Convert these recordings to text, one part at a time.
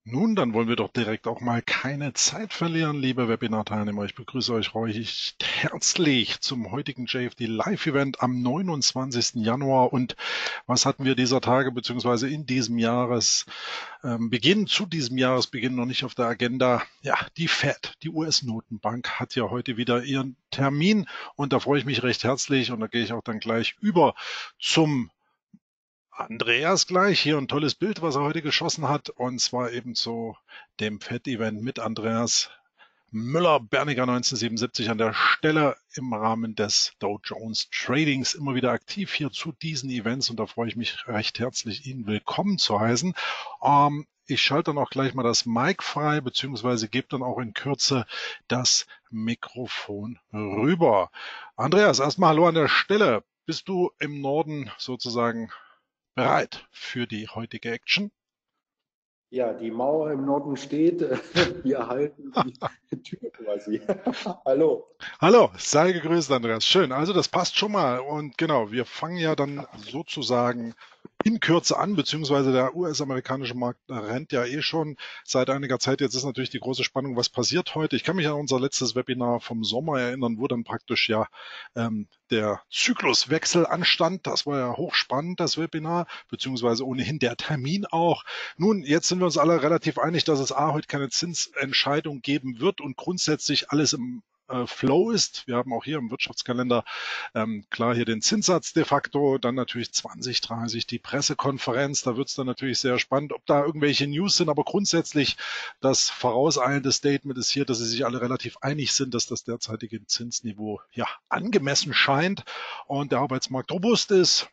Nun, dann wollen wir doch direkt auch mal keine Zeit verlieren, liebe Webinar-Teilnehmer. Ich begrüße euch recht herzlich zum heutigen JFD Live-Event am 29. Januar. Und was hatten wir dieser Tage beziehungsweise in diesem Jahresbeginn, zu diesem Jahresbeginn noch nicht auf der Agenda? Ja, die Fed, die US-Notenbank, hat ja heute wieder ihren Termin und da freue ich mich recht herzlich und da gehe ich auch dann gleich über zum Andreas gleich. Hier ein tolles Bild, was er heute geschossen hat. Und zwar eben zu dem FED-Event mit Andreas Müller-Berniger 1977 an der Stelle im Rahmen des Dow Jones Tradings immer wieder aktiv hier zu diesen Events. Und da freue ich mich recht herzlich, ihn willkommen zu heißen. Ich schalte dann auch gleich mal das Mic frei, beziehungsweise gebe dann auch in Kürze das Mikrofon rüber. Andreas, erstmal hallo an der Stelle. Bist du im Norden sozusagen bereit für die heutige Action? Ja, die Mauer im Norden steht. Wir halten die Tür quasi. Hallo. Hallo, sei gegrüßt, Andreas. Schön. Also das passt schon mal. Und genau, wir fangen ja dann sozusagen in Kürze an, beziehungsweise der US-amerikanische Markt rennt ja eh schon seit einiger Zeit. Jetzt ist natürlich die große Spannung, was passiert heute. Ich kann mich an unser letztes Webinar vom Sommer erinnern, wo dann praktisch ja der Zykluswechsel anstand. Das war ja hochspannend, das Webinar, beziehungsweise ohnehin der Termin auch. Nun, jetzt sind wir uns alle relativ einig, dass es heute keine Zinsentscheidung geben wird und grundsätzlich alles im Flow ist. Wir haben auch hier im Wirtschaftskalender klar hier den Zinssatz de facto, dann natürlich 2030 die Pressekonferenz. Da wird es dann natürlich sehr spannend, ob da irgendwelche News sind, aber grundsätzlich das vorauseilende Statement ist hier, dass sie sich alle relativ einig sind, dass das derzeitige Zinsniveau ja angemessen scheint und der Arbeitsmarkt robust ist.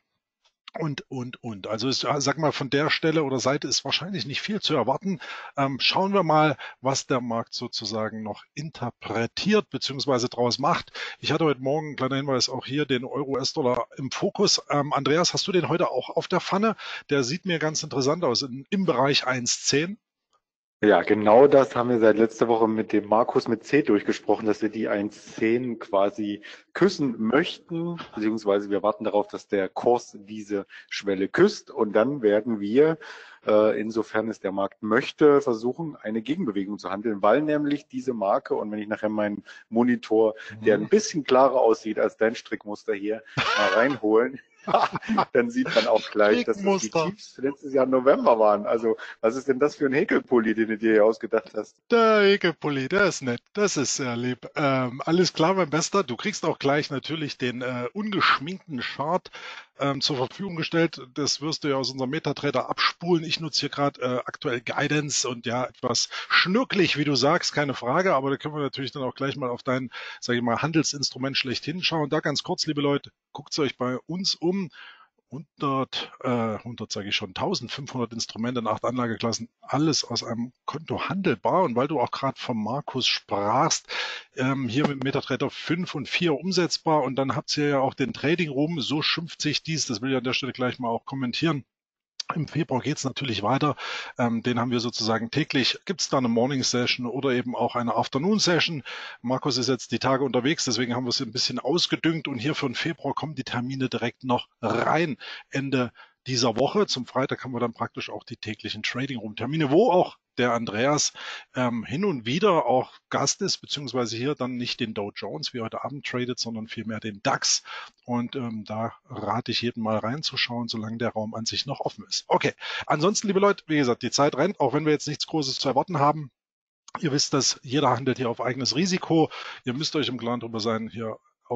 Und. Also sag mal, von der Stelle oder Seite ist wahrscheinlich nicht viel zu erwarten. Schauen wir mal, was der Markt sozusagen noch interpretiert bzw. draus macht. Ich hatte heute Morgen, kleiner Hinweis, auch hier den Euro-US-Dollar im Fokus. Andreas, hast du den heute auch auf der Pfanne? Der sieht mir ganz interessant aus, im Bereich 1,10. Ja, genau das haben wir seit letzter Woche mit dem Markus mit C durchgesprochen, dass wir die 1,10 quasi küssen möchten, beziehungsweise wir warten darauf, dass der Kurs diese Schwelle küsst und dann werden wir, insofern es der Markt möchte, versuchen, eine Gegenbewegung zu handeln, weil nämlich diese Marke, und wenn ich nachher meinen Monitor, der Mhm. ein bisschen klarer aussieht als dein Strickmuster hier, mal reinholen, dann sieht man auch gleich, dass das die Strickmuster. Tiefs letztes Jahr im November waren. Also was ist denn das für ein Häkelpulli, den du dir hier ausgedacht hast? Der Ekelpulli, der ist nett. Das ist sehr lieb. Alles klar, mein Bester. Du kriegst auch gleich natürlich den ungeschminkten Chart zur Verfügung gestellt. Das wirst du ja aus unserem Metatrader abspulen. Ich nutze hier gerade aktuell Guidance und ja, etwas schnörkelig, wie du sagst, keine Frage. Aber da können wir natürlich dann auch gleich mal auf dein, sage ich mal, Handelsinstrument schlechthin schauen. Da ganz kurz, liebe Leute, guckt euch bei uns um. 100 sage ich schon, 1500 Instrumente in 8 Anlageklassen, alles aus einem Konto handelbar. Und weil du auch gerade vom Markus sprachst, hier mit MetaTrader 5 und 4 umsetzbar. Und dann habt ihr ja auch den Trading Room, so schimpft sich dies, das will ich an der Stelle gleich mal auch kommentieren. Im Februar geht es natürlich weiter. Den haben wir sozusagen täglich. Gibt es da eine Morning Session oder eben auch eine Afternoon Session? Markus ist jetzt die Tage unterwegs, deswegen haben wir es ein bisschen ausgedüngt und hier für den Februar kommen die Termine direkt noch rein. Ende dieser Woche. Zum Freitag haben wir dann praktisch auch die täglichen Trading Room Termine, wo auch der Andreas hin und wieder auch Gast ist, beziehungsweise hier dann nicht den Dow Jones wie heute Abend tradet, sondern vielmehr den DAX. Und da rate ich jedem mal reinzuschauen, solange der Raum an sich noch offen ist. Okay, ansonsten, liebe Leute, wie gesagt, die Zeit rennt, auch wenn wir jetzt nichts Großes zu erwarten haben. Ihr wisst, dass jeder handelt hier auf eigenes Risiko. Ihr müsst euch im Klaren darüber sein, hier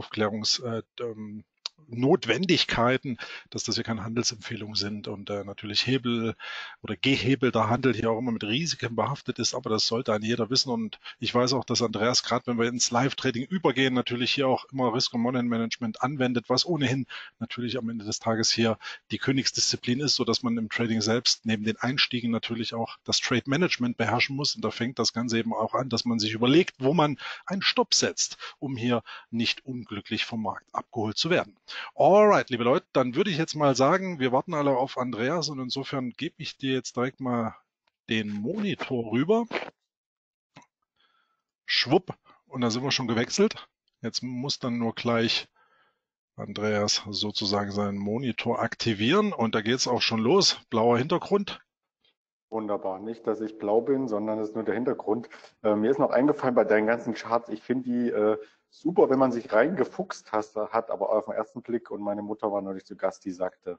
Notwendigkeiten, dass das hier keine Handelsempfehlungen sind und natürlich Hebel oder gehebelter Handel hier auch immer mit Risiken behaftet ist, aber das sollte ein jeder wissen und ich weiß auch, dass Andreas gerade, wenn wir ins Live-Trading übergehen, natürlich hier auch immer Risk- und Money-Management anwendet, was ohnehin natürlich am Ende des Tages hier die Königsdisziplin ist, sodass man im Trading selbst neben den Einstiegen natürlich auch das Trade-Management beherrschen muss und da fängt das Ganze eben auch an, dass man sich überlegt, wo man einen Stopp setzt, um hier nicht unglücklich vom Markt abgeholt zu werden. Alright, liebe Leute, dann würde ich jetzt mal sagen, wir warten alle auf Andreas und insofern gebe ich dir jetzt direkt mal den Monitor rüber. Schwupp, und da sind wir schon gewechselt. Jetzt muss dann nur gleich Andreas sozusagen seinen Monitor aktivieren und da geht es auch schon los. Blauer Hintergrund. Wunderbar. Nicht, dass ich blau bin, sondern das ist nur der Hintergrund. Mir ist noch eingefallen bei deinen ganzen Charts, ich finde die super, wenn man sich reingefuchst hat, aber auf den ersten Blick, und meine Mutter war neulich zu Gast, die sagte,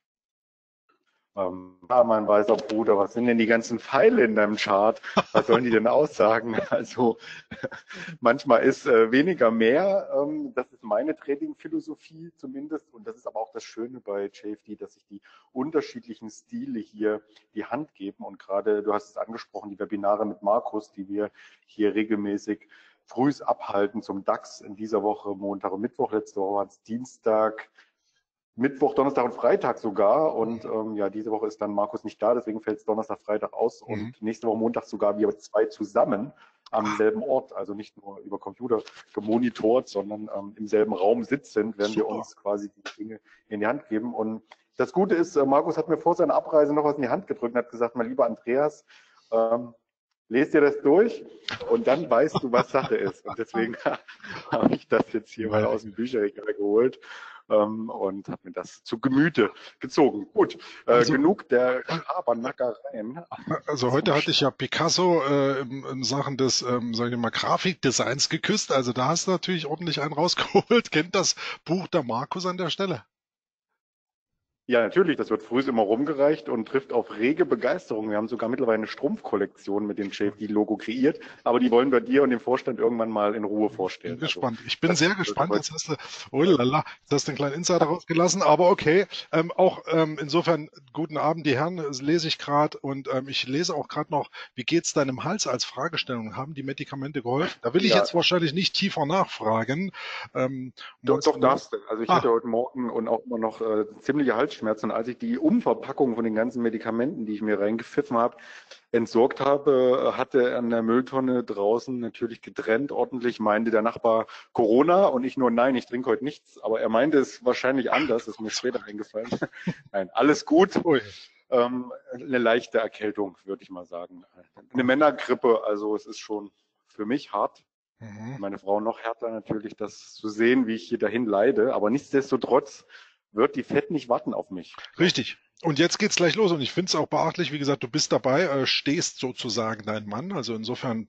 mein weißer Bruder, was sind denn die ganzen Pfeile in deinem Chart? Was sollen die denn aussagen? Also manchmal ist weniger mehr. Das ist meine Trading-Philosophie zumindest. Und das ist aber auch das Schöne bei JFD, dass sich die unterschiedlichen Stile hier die Hand geben. Und gerade, du hast es angesprochen, die Webinare mit Markus, die wir hier regelmäßig frühs abhalten zum DAX in dieser Woche, Montag und Mittwoch. Letzte Woche war es Dienstag, Mittwoch, Donnerstag und Freitag sogar. Und ja, diese Woche ist dann Markus nicht da, deswegen fällt es Donnerstag, Freitag aus. Mhm. Und nächste Woche Montag sogar wir zwei zusammen am selben Ort, also nicht nur über Computer gemonitort, sondern im selben Raum sitzend, werden wir Super. uns quasi die Dinge in die Hand geben. Und das Gute ist, Markus hat mir vor seiner Abreise noch was in die Hand gedrückt und hat gesagt, mein lieber Andreas, lest dir das durch und dann weißt du, was Sache ist. Und deswegen habe ich das jetzt hier mal aus dem Bücherregal geholt und habe mir das zu Gemüte gezogen. Gut, Also, genug der Schabernackereien. also heute hatte ich ja Picasso in Sachen des, sage ich mal, Grafikdesigns geküsst. Also da hast du natürlich ordentlich einen rausgeholt. Kennt das Buch der Markus an der Stelle? Ja, natürlich, das wird früh immer rumgereicht und trifft auf rege Begeisterung. Wir haben sogar mittlerweile eine Strumpfkollektion mit dem JFD-Logo kreiert, aber die wollen wir dir und dem Vorstand irgendwann mal in Ruhe Bin vorstellen. Also gespannt. Ich bin das sehr wird gespannt. heute. Jetzt hast du, oh lala, jetzt hast du einen kleinen Insider rausgelassen, aber okay. Auch insofern, guten Abend, die Herren, das lese ich gerade und ich lese auch gerade noch, wie geht's deinem Hals als Fragestellung? Haben die Medikamente geholfen? Da will ich Ja, jetzt wahrscheinlich nicht tiefer nachfragen. Um uns, doch darfst du. Also ich ah, hatte heute Morgen und auch immer noch ziemliche Halsschmerzen. Und als ich die Umverpackung von den ganzen Medikamenten, die ich mir reingepfiffen habe, entsorgt habe, hatte an der Mülltonne draußen natürlich getrennt ordentlich, meinte der Nachbar Corona und ich nur, nein, ich trinke heute nichts. Aber er meinte es wahrscheinlich anders, ist mir später eingefallen. Nein, alles gut. ui. Eine leichte Erkältung, würde ich mal sagen. Eine Männergrippe, also es ist schon für mich hart. Mhm. Meine Frau noch härter natürlich, das zu sehen, wie ich hier dahin leide. Aber nichtsdestotrotz wird die Fett nicht warten auf mich, glaube ich. Richtig. Und jetzt geht's gleich los. Und ich finde es auch beachtlich, wie gesagt, du bist dabei, stehst sozusagen dein Mann. Also insofern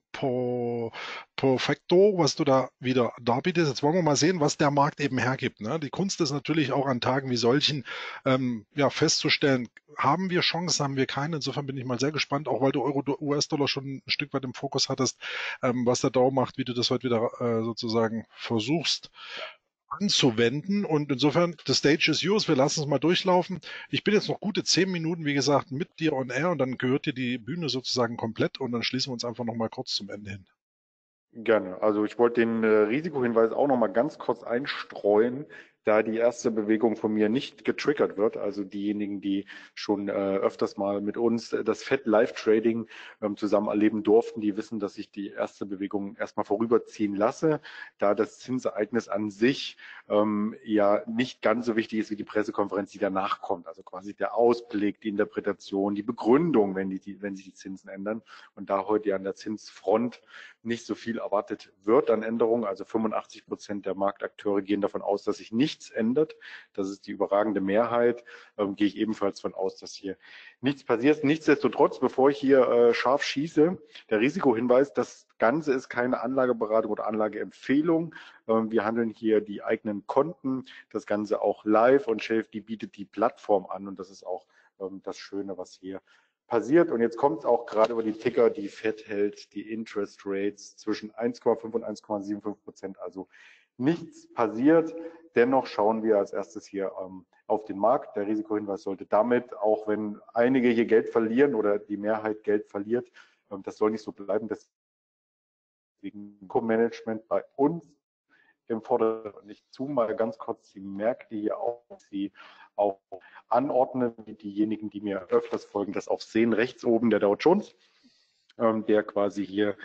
perfekto, was du da wieder darbietest. Jetzt wollen wir mal sehen, was der Markt eben hergibt. Ne? Die Kunst ist natürlich auch an Tagen wie solchen ja, festzustellen, haben wir Chancen, haben wir keine. Insofern bin ich mal sehr gespannt, auch weil du Euro, US-Dollar schon ein Stück weit im Fokus hattest, was der Dow macht, wie du das heute wieder sozusagen versuchst anzuwenden. Und insofern, the stage is yours. Wir lassen es mal durchlaufen. Ich bin jetzt noch gute 10 Minuten, wie gesagt, mit dir on air und dann gehört dir die Bühne sozusagen komplett und dann schließen wir uns einfach noch mal kurz zum Ende hin. Gerne. Also ich wollte den Risikohinweis auch noch mal ganz kurz einstreuen, da die erste Bewegung von mir nicht getriggert wird. Also diejenigen, die schon öfters mal mit uns das Fed Live Trading zusammen erleben durften, die wissen, dass ich die erste Bewegung erstmal vorüberziehen lasse, da das Zinsereignis an sich ja nicht ganz so wichtig ist wie die Pressekonferenz, die danach kommt. Also quasi der Ausblick, die Interpretation, die Begründung, wenn sich die Zinsen ändern. Und da heute ja an der Zinsfront nicht so viel erwartet wird an Änderungen. Also 85% der Marktakteure gehen davon aus, dass sich nichts ändert. Das ist die überragende Mehrheit. Gehe ich ebenfalls von aus, dass hier nichts passiert. Nichtsdestotrotz, bevor ich hier scharf schieße, der Risikohinweis, das Ganze ist keine Anlageberatung oder Anlageempfehlung. Wir handeln hier die eigenen Konten, das Ganze auch live und JFD bietet die Plattform an und das ist auch das Schöne, was hier passiert. Und jetzt kommt es auch gerade über die Ticker, die Fed hält die Interest Rates zwischen 1,5 und 1,75%. Also nichts passiert. Dennoch schauen wir als erstes hier auf den Markt. Der Risikohinweis sollte damit, auch wenn einige hier Geld verlieren oder die Mehrheit Geld verliert, das soll nicht so bleiben. Deswegen Co-Management bei uns im Vordergrund. Ich zoome mal ganz kurz die Märkte hier auf, sie auch anordnen, wie diejenigen, die mir öfters folgen, das auch sehen. Rechts oben der Dow Jones, der quasi hier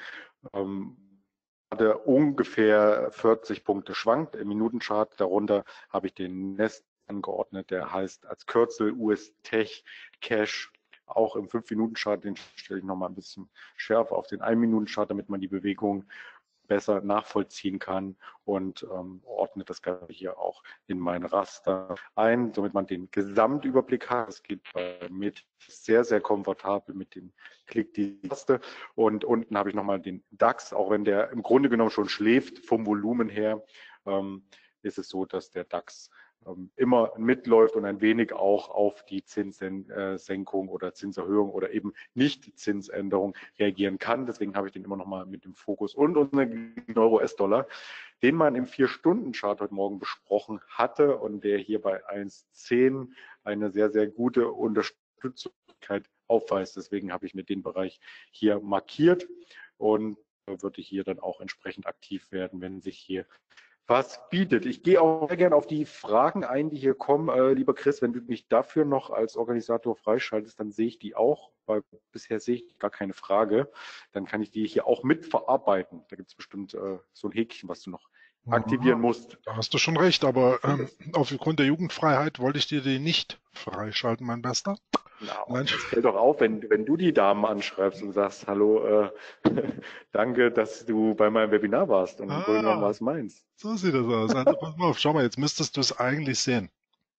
gerade ungefähr 40 Punkte schwankt im Minutenchart. Darunter habe ich den Nest angeordnet, der heißt als Kürzel US Tech Cash. Auch im 5-Minuten-Chart, den stelle ich nochmal ein bisschen schärfer auf den 1-Minuten-Chart, damit man die Bewegung besser nachvollziehen kann und ordne das Ganze hier auch in mein Raster ein, somit man den Gesamtüberblick hat. Das geht bei mit sehr, sehr komfortabel mit dem Klick die Taste. Und unten habe ich nochmal den DAX, auch wenn der im Grunde genommen schon schläft vom Volumen her, ist es so, dass der DAX immer mitläuft und ein wenig auch auf die Zinssenkung oder Zinserhöhung oder eben Nicht-Zinsänderung reagieren kann. Deswegen habe ich den immer noch mal mit dem Fokus und unseren Euro-US-Dollar, den man im 4-Stunden-Chart heute Morgen besprochen hatte und der hier bei 1,10 eine sehr, sehr gute Unterstützungsfähigkeit aufweist. Deswegen habe ich mir den Bereich hier markiert und würde hier dann auch entsprechend aktiv werden, wenn sich hier was bietet. Ich gehe auch sehr gerne auf die Fragen ein, die hier kommen. Lieber Chris, wenn du mich dafür noch als Organisator freischaltest, dann sehe ich die auch, weil bisher sehe ich gar keine Frage. Dann kann ich die hier auch mit verarbeiten. Da gibt es bestimmt so ein Häkchen, was du noch aktivieren musst. Da hast du schon recht, aber aufgrund der Jugendfreiheit wollte ich dir die nicht freischalten, mein Bester. Na, es fällt doch auf, wenn du die Damen anschreibst und sagst, hallo, danke, dass du bei meinem Webinar warst und im Grunde genommen war es meins. So sieht das aus. Also pass mal auf, schau mal, jetzt müsstest du es eigentlich sehen.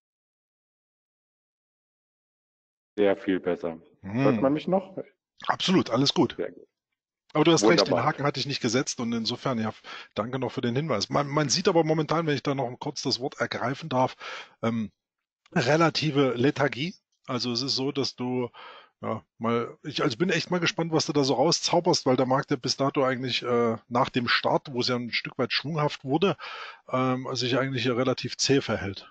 Sehr viel besser. Hört man mich noch? Absolut, alles gut. Sehr gut. Aber du hast recht, den Wunderbar. Haken hatte ich nicht gesetzt und insofern, ja, danke noch für den Hinweis. Man sieht aber momentan, wenn ich da noch kurz das Wort ergreifen darf, relative Lethargie. Also es ist so, dass du ich bin echt mal gespannt, was du da so rauszauberst, weil der Markt ja bis dato eigentlich nach dem Start, wo es ja ein Stück weit schwunghaft wurde, sich eigentlich ja relativ zäh verhält.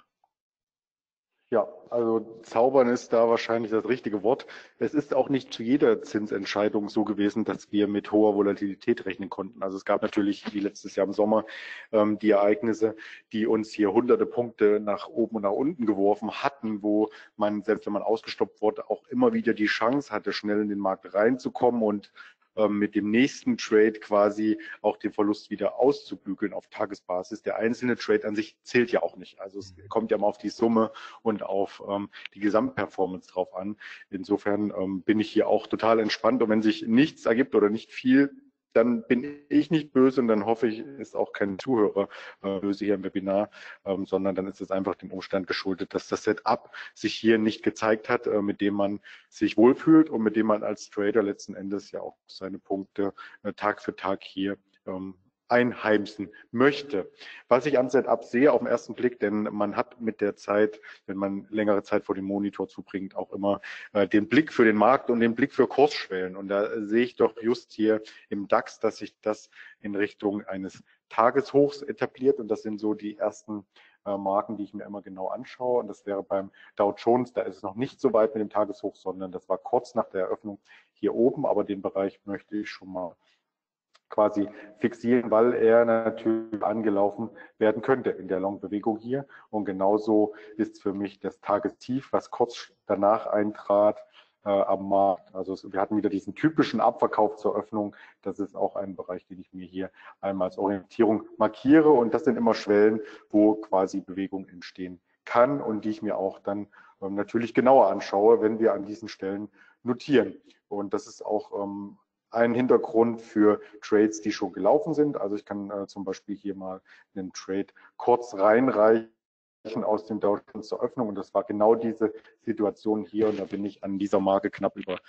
Ja, also zaubern ist da wahrscheinlich das richtige Wort. Es ist auch nicht zu jeder Zinsentscheidung so gewesen, dass wir mit hoher Volatilität rechnen konnten. Also es gab natürlich, wie letztes Jahr im Sommer, die Ereignisse, die uns hier hunderte Punkte nach oben und nach unten geworfen hatten, wo man, selbst wenn man ausgestoppt wurde, auch immer wieder die Chance hatte, schnell in den Markt reinzukommen und mit dem nächsten Trade quasi auch den Verlust wieder auszubügeln auf Tagesbasis. Der einzelne Trade an sich zählt ja auch nicht. Also es kommt ja mal auf die Summe und auf die Gesamtperformance drauf an. Insofern bin ich hier auch total entspannt. Und wenn sich nichts ergibt oder nicht viel, dann bin ich nicht böse und dann hoffe ich, ist auch kein Zuhörer böse hier im Webinar, sondern dann ist es einfach dem Umstand geschuldet, dass das Setup sich hier nicht gezeigt hat, mit dem man sich wohlfühlt und mit dem man als Trader letzten Endes ja auch seine Punkte Tag für Tag hier einheimsen möchte. Was ich am Setup sehe auf den ersten Blick, denn man hat mit der Zeit, wenn man längere Zeit vor dem Monitor zubringt, auch immer den Blick für den Markt und den Blick für Kursschwellen. Und da sehe ich doch just hier im DAX, dass sich das in Richtung eines Tageshochs etabliert. Und das sind so die ersten Marken, die ich mir immer genau anschaue. Und das wäre beim Dow Jones, da ist es noch nicht so weit mit dem Tageshoch, sondern das war kurz nach der Eröffnung hier oben. Aber den Bereich möchte ich schon mal quasi fixieren, weil er natürlich angelaufen werden könnte in der Long-Bewegung hier. Und genauso ist für mich das Tagestief, was kurz danach eintrat, am Markt. Also wir hatten wieder diesen typischen Abverkauf zur Öffnung. Das ist auch ein Bereich, den ich mir hier einmal als Orientierung markiere. Und das sind immer Schwellen, wo quasi Bewegung entstehen kann und die ich mir auch dann natürlich genauer anschaue, wenn wir an diesen Stellen notieren. Und das ist auch ein Hintergrund für Trades, die schon gelaufen sind. Also ich kann zum Beispiel hier mal einen Trade kurz reinreichen aus dem Dow Jones zur Öffnung und das war genau diese Situation hier und da bin ich an dieser Marke knapp über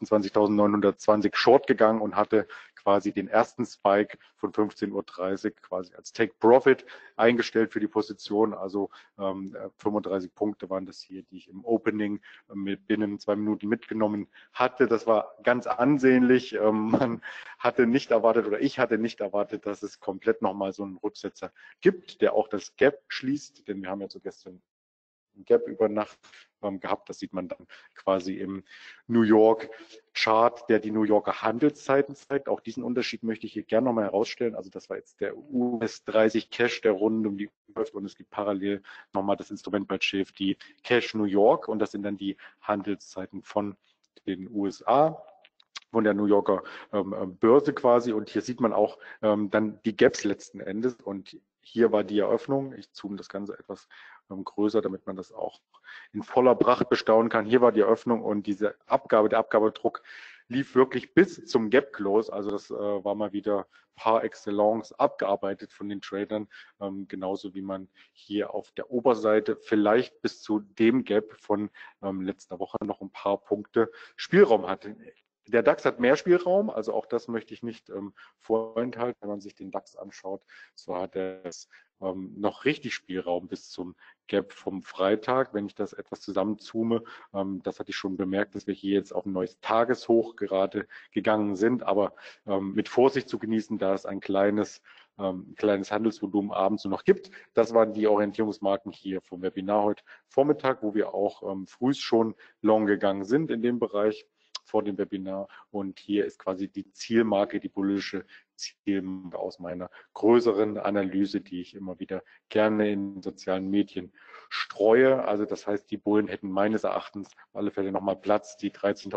28.920 Short gegangen und hatte quasi den ersten Spike von 15:30 Uhr quasi als Take Profit eingestellt für die Position. Also 35 Punkte waren das hier, die ich im Opening mit binnen 2 Minuten mitgenommen hatte. Das war ganz ansehnlich. Man hatte nicht erwartet oder ich hatte nicht erwartet, dass es komplett nochmal so einen Rücksetzer gibt, der auch das Gap schließt, denn wir haben ja so gestern ein Gap über Nacht gehabt. Das sieht man dann quasi im New York Chart, der die New Yorker Handelszeiten zeigt. Auch diesen Unterschied möchte ich hier gerne nochmal herausstellen. Also das war jetzt der US 30 Cash, der rund um die Uhr läuft und es gibt parallel nochmal das Instrument bei die Cash New York und das sind dann die Handelszeiten von den USA, von der New Yorker Börse quasi. Und hier sieht man auch dann die Gaps letzten Endes. Und hier war die Eröffnung. Ich zoome das Ganze etwas größer, damit man das auch in voller Pracht bestaunen kann. Hier war die Eröffnung und diese Abgabe, der Abgabedruck lief wirklich bis zum Gap Close. Also das war mal wieder par excellence abgearbeitet von den Tradern, genauso wie man hier auf der Oberseite vielleicht bis zu dem Gap von letzter Woche noch ein paar Punkte Spielraum hatte. Der DAX hat mehr Spielraum, also auch das möchte ich nicht vorenthalten, wenn man sich den DAX anschaut. So hat er noch richtig Spielraum bis zum Gap vom Freitag. Wenn ich das etwas zusammenzoome, das hatte ich schon bemerkt, dass wir hier jetzt auf ein neues Tageshoch gerade gegangen sind, aber mit Vorsicht zu genießen, da es ein kleines Handelsvolumen abends noch gibt. Das waren die Orientierungsmarken hier vom Webinar heute Vormittag, wo wir auch früh schon long gegangen sind in dem Bereich vor dem Webinar. Und hier ist quasi die Zielmarke, die bullische Zielmarke aus meiner größeren Analyse, die ich immer wieder gerne in sozialen Medien streue. Also das heißt, die Bullen hätten meines Erachtens auf alle Fälle nochmal Platz, die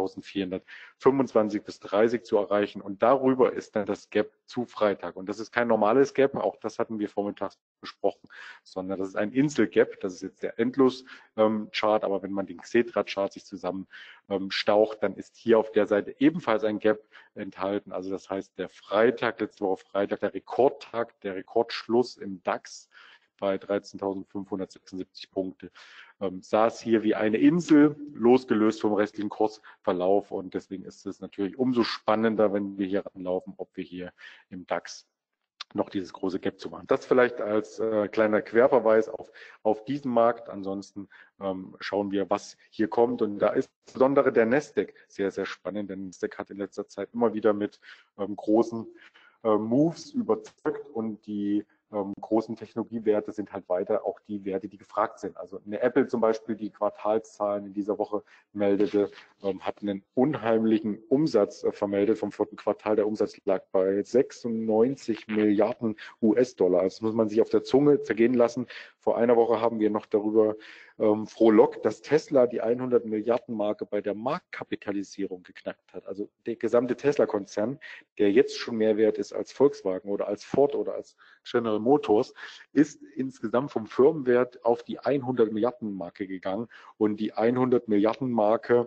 13.425 bis 30 zu erreichen. Und darüber ist dann das Gap zu Freitag. Und das ist kein normales Gap, auch das hatten wir vormittags besprochen, sondern das ist ein Insel-Gap. Das ist jetzt der Endlos-Chart, aber wenn man den Xetra-Chart sich zusammen staucht, dann ist hier auf der Seite ebenfalls ein Gap enthalten. Also das heißt, der Freitag, letzte Woche Freitag, der Rekordtag, der Rekordschluss im DAX bei 13.576 Punkte, saß hier wie eine Insel, losgelöst vom restlichen Kursverlauf. Und deswegen ist es natürlich umso spannender, wenn wir hier ranlaufen, ob wir hier im DAX noch dieses große Gap zu machen. Das vielleicht als kleiner Querverweis auf diesen Markt. Ansonsten schauen wir, was hier kommt. Und da ist insbesondere der Nasdaq sehr, sehr spannend. Der Nasdaq hat in letzter Zeit immer wieder mit großen Moves überzeugt und die großen Technologiewerte sind halt weiter auch die Werte, die gefragt sind. Also eine Apple zum Beispiel, die Quartalszahlen in dieser Woche meldete, hat einen unheimlichen Umsatz vermeldet vom vierten Quartal. Der Umsatz lag bei 96 Milliarden US-Dollar. Das muss man sich auf der Zunge zergehen lassen. Vor einer Woche haben wir noch darüber frohlockt, dass Tesla die 100 Milliarden Marke bei der Marktkapitalisierung geknackt hat. Also der gesamte Tesla-Konzern, der jetzt schon mehr wert ist als Volkswagen oder als Ford oder als General Motors, ist insgesamt vom Firmenwert auf die 100 Milliarden Marke gegangen. Und die 100 Milliarden Marke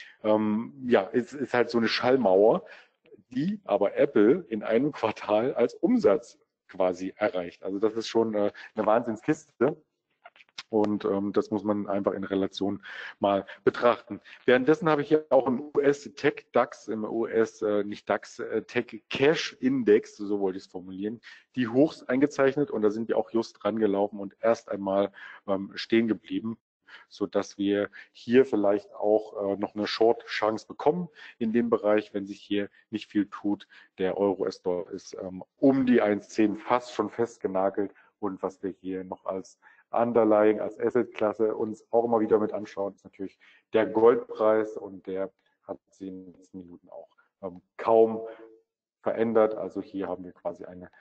ist halt so eine Schallmauer, die aber Apple in einem Quartal als Umsatz quasi erreicht. Also das ist schon eine Wahnsinnskiste. Und das muss man einfach in Relation mal betrachten. Währenddessen habe ich hier auch im US-Tech-DAX, im US, nicht DAX, Tech-Cash-Index, so wollte ich es formulieren, die Hochs eingezeichnet. Und da sind wir auch just dran gelaufen und erst einmal stehen geblieben, sodass wir hier vielleicht auch noch eine Short-Chance bekommen in dem Bereich, wenn sich hier nicht viel tut. Der Euro-US-Dollar ist um die 1,10 fast schon festgenagelt. Und was wir hier noch als Underlying, als Assetklasse uns auch immer wieder mit anschauen, ist natürlich der Goldpreis, und der hat sich in den letzten Minuten auch kaum verändert. Also hier haben wir quasi eine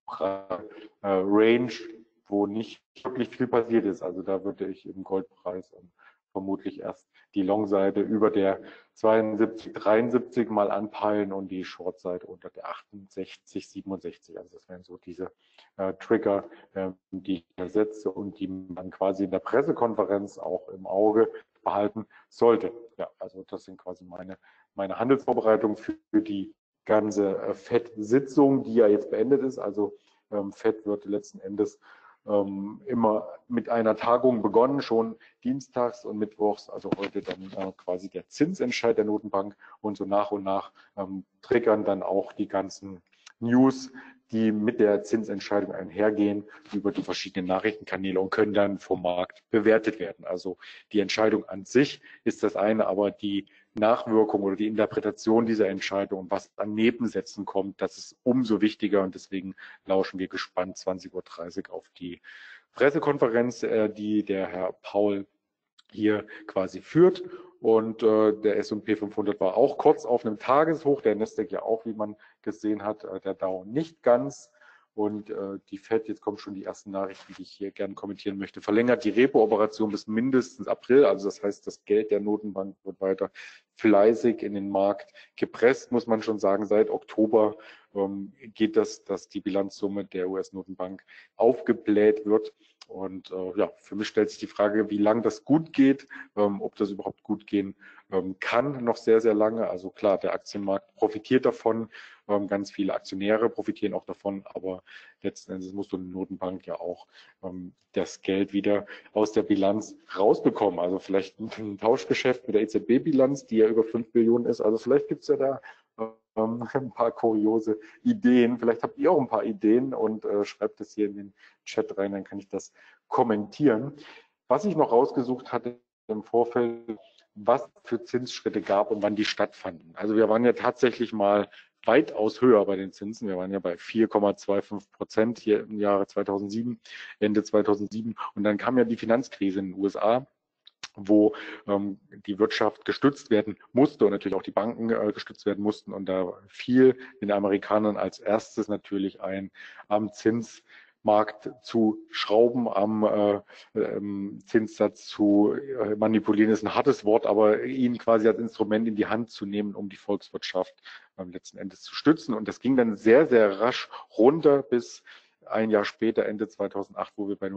Range, wo nicht wirklich viel passiert ist. Also da würde ich im Goldpreis vermutlich erst die Long-Seite über der 72, 73 mal anpeilen und die Short-Seite unter der 68, 67. Also das wären so diese Trigger, die ich hier setze und die man dann quasi in der Pressekonferenz auch im Auge behalten sollte. Ja, also das sind quasi meine Handelsvorbereitungen für die ganze FED-Sitzung, die ja jetzt beendet ist. Also FED wird letzten Endes immer mit einer Tagung begonnen, schon dienstags und mittwochs, also heute dann quasi der Zinsentscheid der Notenbank, und so nach und nach triggern dann auch die ganzen News, die mit der Zinsentscheidung einhergehen, über die verschiedenen Nachrichtenkanäle und können dann vom Markt bewertet werden. Also die Entscheidung an sich ist das eine, aber die Nachwirkung oder die Interpretation dieser Entscheidung, was an Nebensätzen kommt, das ist umso wichtiger, und deswegen lauschen wir gespannt 20:30 Uhr auf die Pressekonferenz, die der Herr Paul hier quasi führt. Und der S&P 500 war auch kurz auf einem Tageshoch, der Nasdaq ja auch, wie man gesehen hat, der Dow nicht ganz. Und die FED, jetzt kommen schon die ersten Nachrichten, die ich hier gerne kommentieren möchte, verlängert die Repo-Operation bis mindestens April. Also das heißt, das Geld der Notenbank wird weiter fleißig in den Markt gepresst, muss man schon sagen. Seit Oktober geht das, dass die Bilanzsumme der US-Notenbank aufgebläht wird. Und ja, für mich stellt sich die Frage, wie lange das gut geht, ob das überhaupt gut gehen kann, noch sehr, sehr lange. Also klar, der Aktienmarkt profitiert davon, ganz viele Aktionäre profitieren auch davon, aber letzten Endes muss so eine Notenbank ja auch das Geld wieder aus der Bilanz rausbekommen. Also vielleicht ein Tauschgeschäft mit der EZB-Bilanz, die ja über 5 Billionen ist. Also vielleicht gibt es ja da ein paar kuriose Ideen. Vielleicht habt ihr auch ein paar Ideen und schreibt es hier in den Chat rein, dann kann ich das kommentieren. Was ich noch rausgesucht hatte im Vorfeld, was für Zinsschritte gab und wann die stattfanden. Also wir waren ja tatsächlich mal weitaus höher bei den Zinsen. Wir waren ja bei 4,25% hier im Jahre 2007, Ende 2007. Und dann kam ja die Finanzkrise in den USA, wo die Wirtschaft gestützt werden musste und natürlich auch die Banken gestützt werden mussten. Und da fiel den Amerikanern als erstes natürlich ein, am Zinsmarkt zu schrauben, am Zinssatz zu manipulieren, ist ein hartes Wort, aber ihn quasi als Instrument in die Hand zu nehmen, um die Volkswirtschaft letzten Endes zu stützen. Und das ging dann sehr, sehr rasch runter bis ein Jahr später, Ende 2008, wo wir bei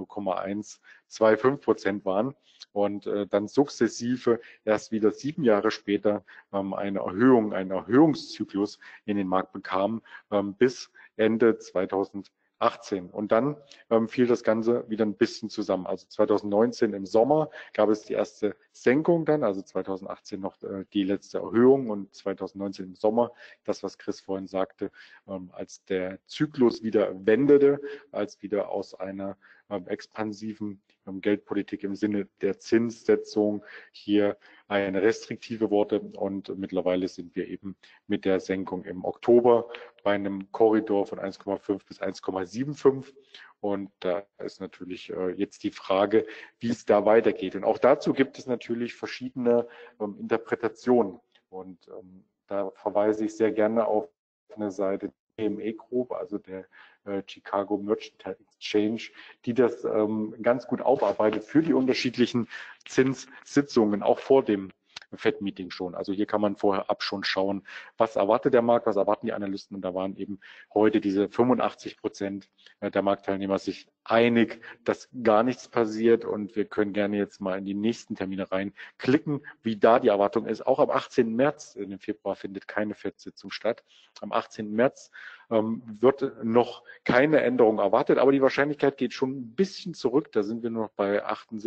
0,125% waren und dann sukzessive erst wieder 7 Jahre später eine Erhöhung, einen Erhöhungszyklus in den Markt bekam bis Ende 2018. Und dann fiel das Ganze wieder ein bisschen zusammen. Also 2019 im Sommer gab es die erste Senkung dann, also 2018 noch die letzte Erhöhung und 2019 im Sommer, das, was Chris vorhin sagte, als der Zyklus wieder wendete, als wieder aus einer expansiven Geldpolitik im Sinne der Zinssetzung hier eine restriktive wurde. Und mittlerweile sind wir eben mit der Senkung im Oktober bei einem Korridor von 1,5 bis 1,75. Und da ist natürlich jetzt die Frage, wie es da weitergeht. Und auch dazu gibt es natürlich verschiedene Interpretationen. Und da verweise ich sehr gerne auf eine Seite CME Group, also der Chicago Mercantile Exchange, die das ganz gut aufarbeitet für die unterschiedlichen Zinssitzungen, auch vor dem FED-Meeting schon. Also hier kann man vorher ab schon schauen, was erwartet der Markt, was erwarten die Analysten. Und da waren eben heute diese 85% der Marktteilnehmer sich einig, dass gar nichts passiert. Und wir können gerne jetzt mal in die nächsten Termine reinklicken, wie da die Erwartung ist. Auch am 18. März, im Februar, findet keine FED-Sitzung statt. Am 18. März wird noch keine Änderung erwartet, aber die Wahrscheinlichkeit geht schon ein bisschen zurück. Da sind wir nur noch bei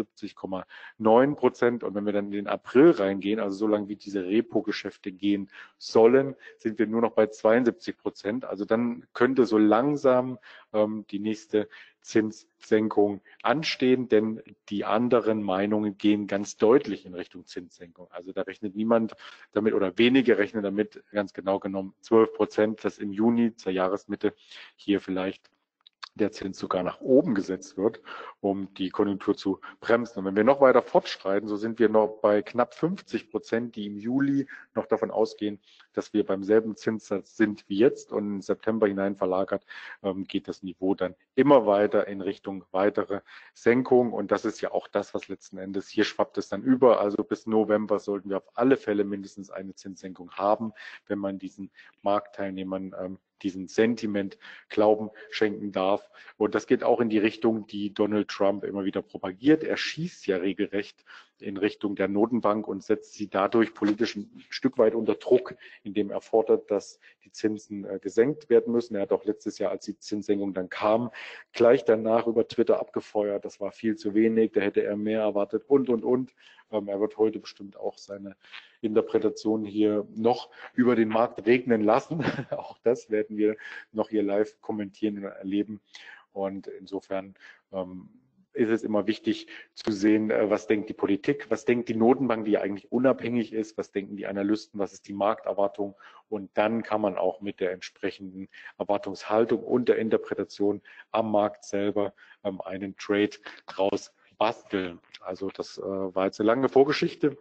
78,9%. Und wenn wir dann in den April reingehen, also so lange wie diese Repo-Geschäfte gehen sollen, sind wir nur noch bei 72%. Also dann könnte so langsam die nächste Zinssenkung anstehen, denn die anderen Meinungen gehen ganz deutlich in Richtung Zinssenkung. Also da rechnet niemand damit oder wenige rechnen damit, ganz genau genommen 12%, dass im Juni zur Jahresmitte hier vielleicht der Zins sogar nach oben gesetzt wird, um die Konjunktur zu bremsen. Und wenn wir noch weiter fortschreiten, so sind wir noch bei knapp 50%, die im Juli noch davon ausgehen, dass wir beim selben Zinssatz sind wie jetzt und in September hinein verlagert, geht das Niveau dann immer weiter in Richtung weitere Senkung. Und das ist ja auch das, was letzten Endes, hier schwappt es dann über. Also bis November sollten wir auf alle Fälle mindestens eine Zinssenkung haben, wenn man diesen Marktteilnehmern diesen Sentiment Glauben schenken darf. Und das geht auch in die Richtung, die Donald Trump immer wieder propagiert. Er schießt ja regelrecht in Richtung der Notenbank und setzt sie dadurch politisch ein Stück weit unter Druck, indem er fordert, dass die Zinsen gesenkt werden müssen. Er hat auch letztes Jahr, als die Zinssenkung dann kam, gleich danach über Twitter abgefeuert, das war viel zu wenig, da hätte er mehr erwartet und. Er wird heute bestimmt auch seine Interpretation hier noch über den Markt regnen lassen. Auch das werden wir noch hier live kommentieren und erleben. Und insofern ist es immer wichtig zu sehen, was denkt die Politik, was denkt die Notenbank, die ja eigentlich unabhängig ist, was denken die Analysten, was ist die Markterwartung. Und dann kann man auch mit der entsprechenden Erwartungshaltung und der Interpretation am Markt selber einen Trade draus basteln. Also das war jetzt eine lange Vorgeschichte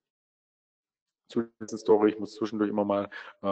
zu dieser Story. Ich muss zwischendurch immer mal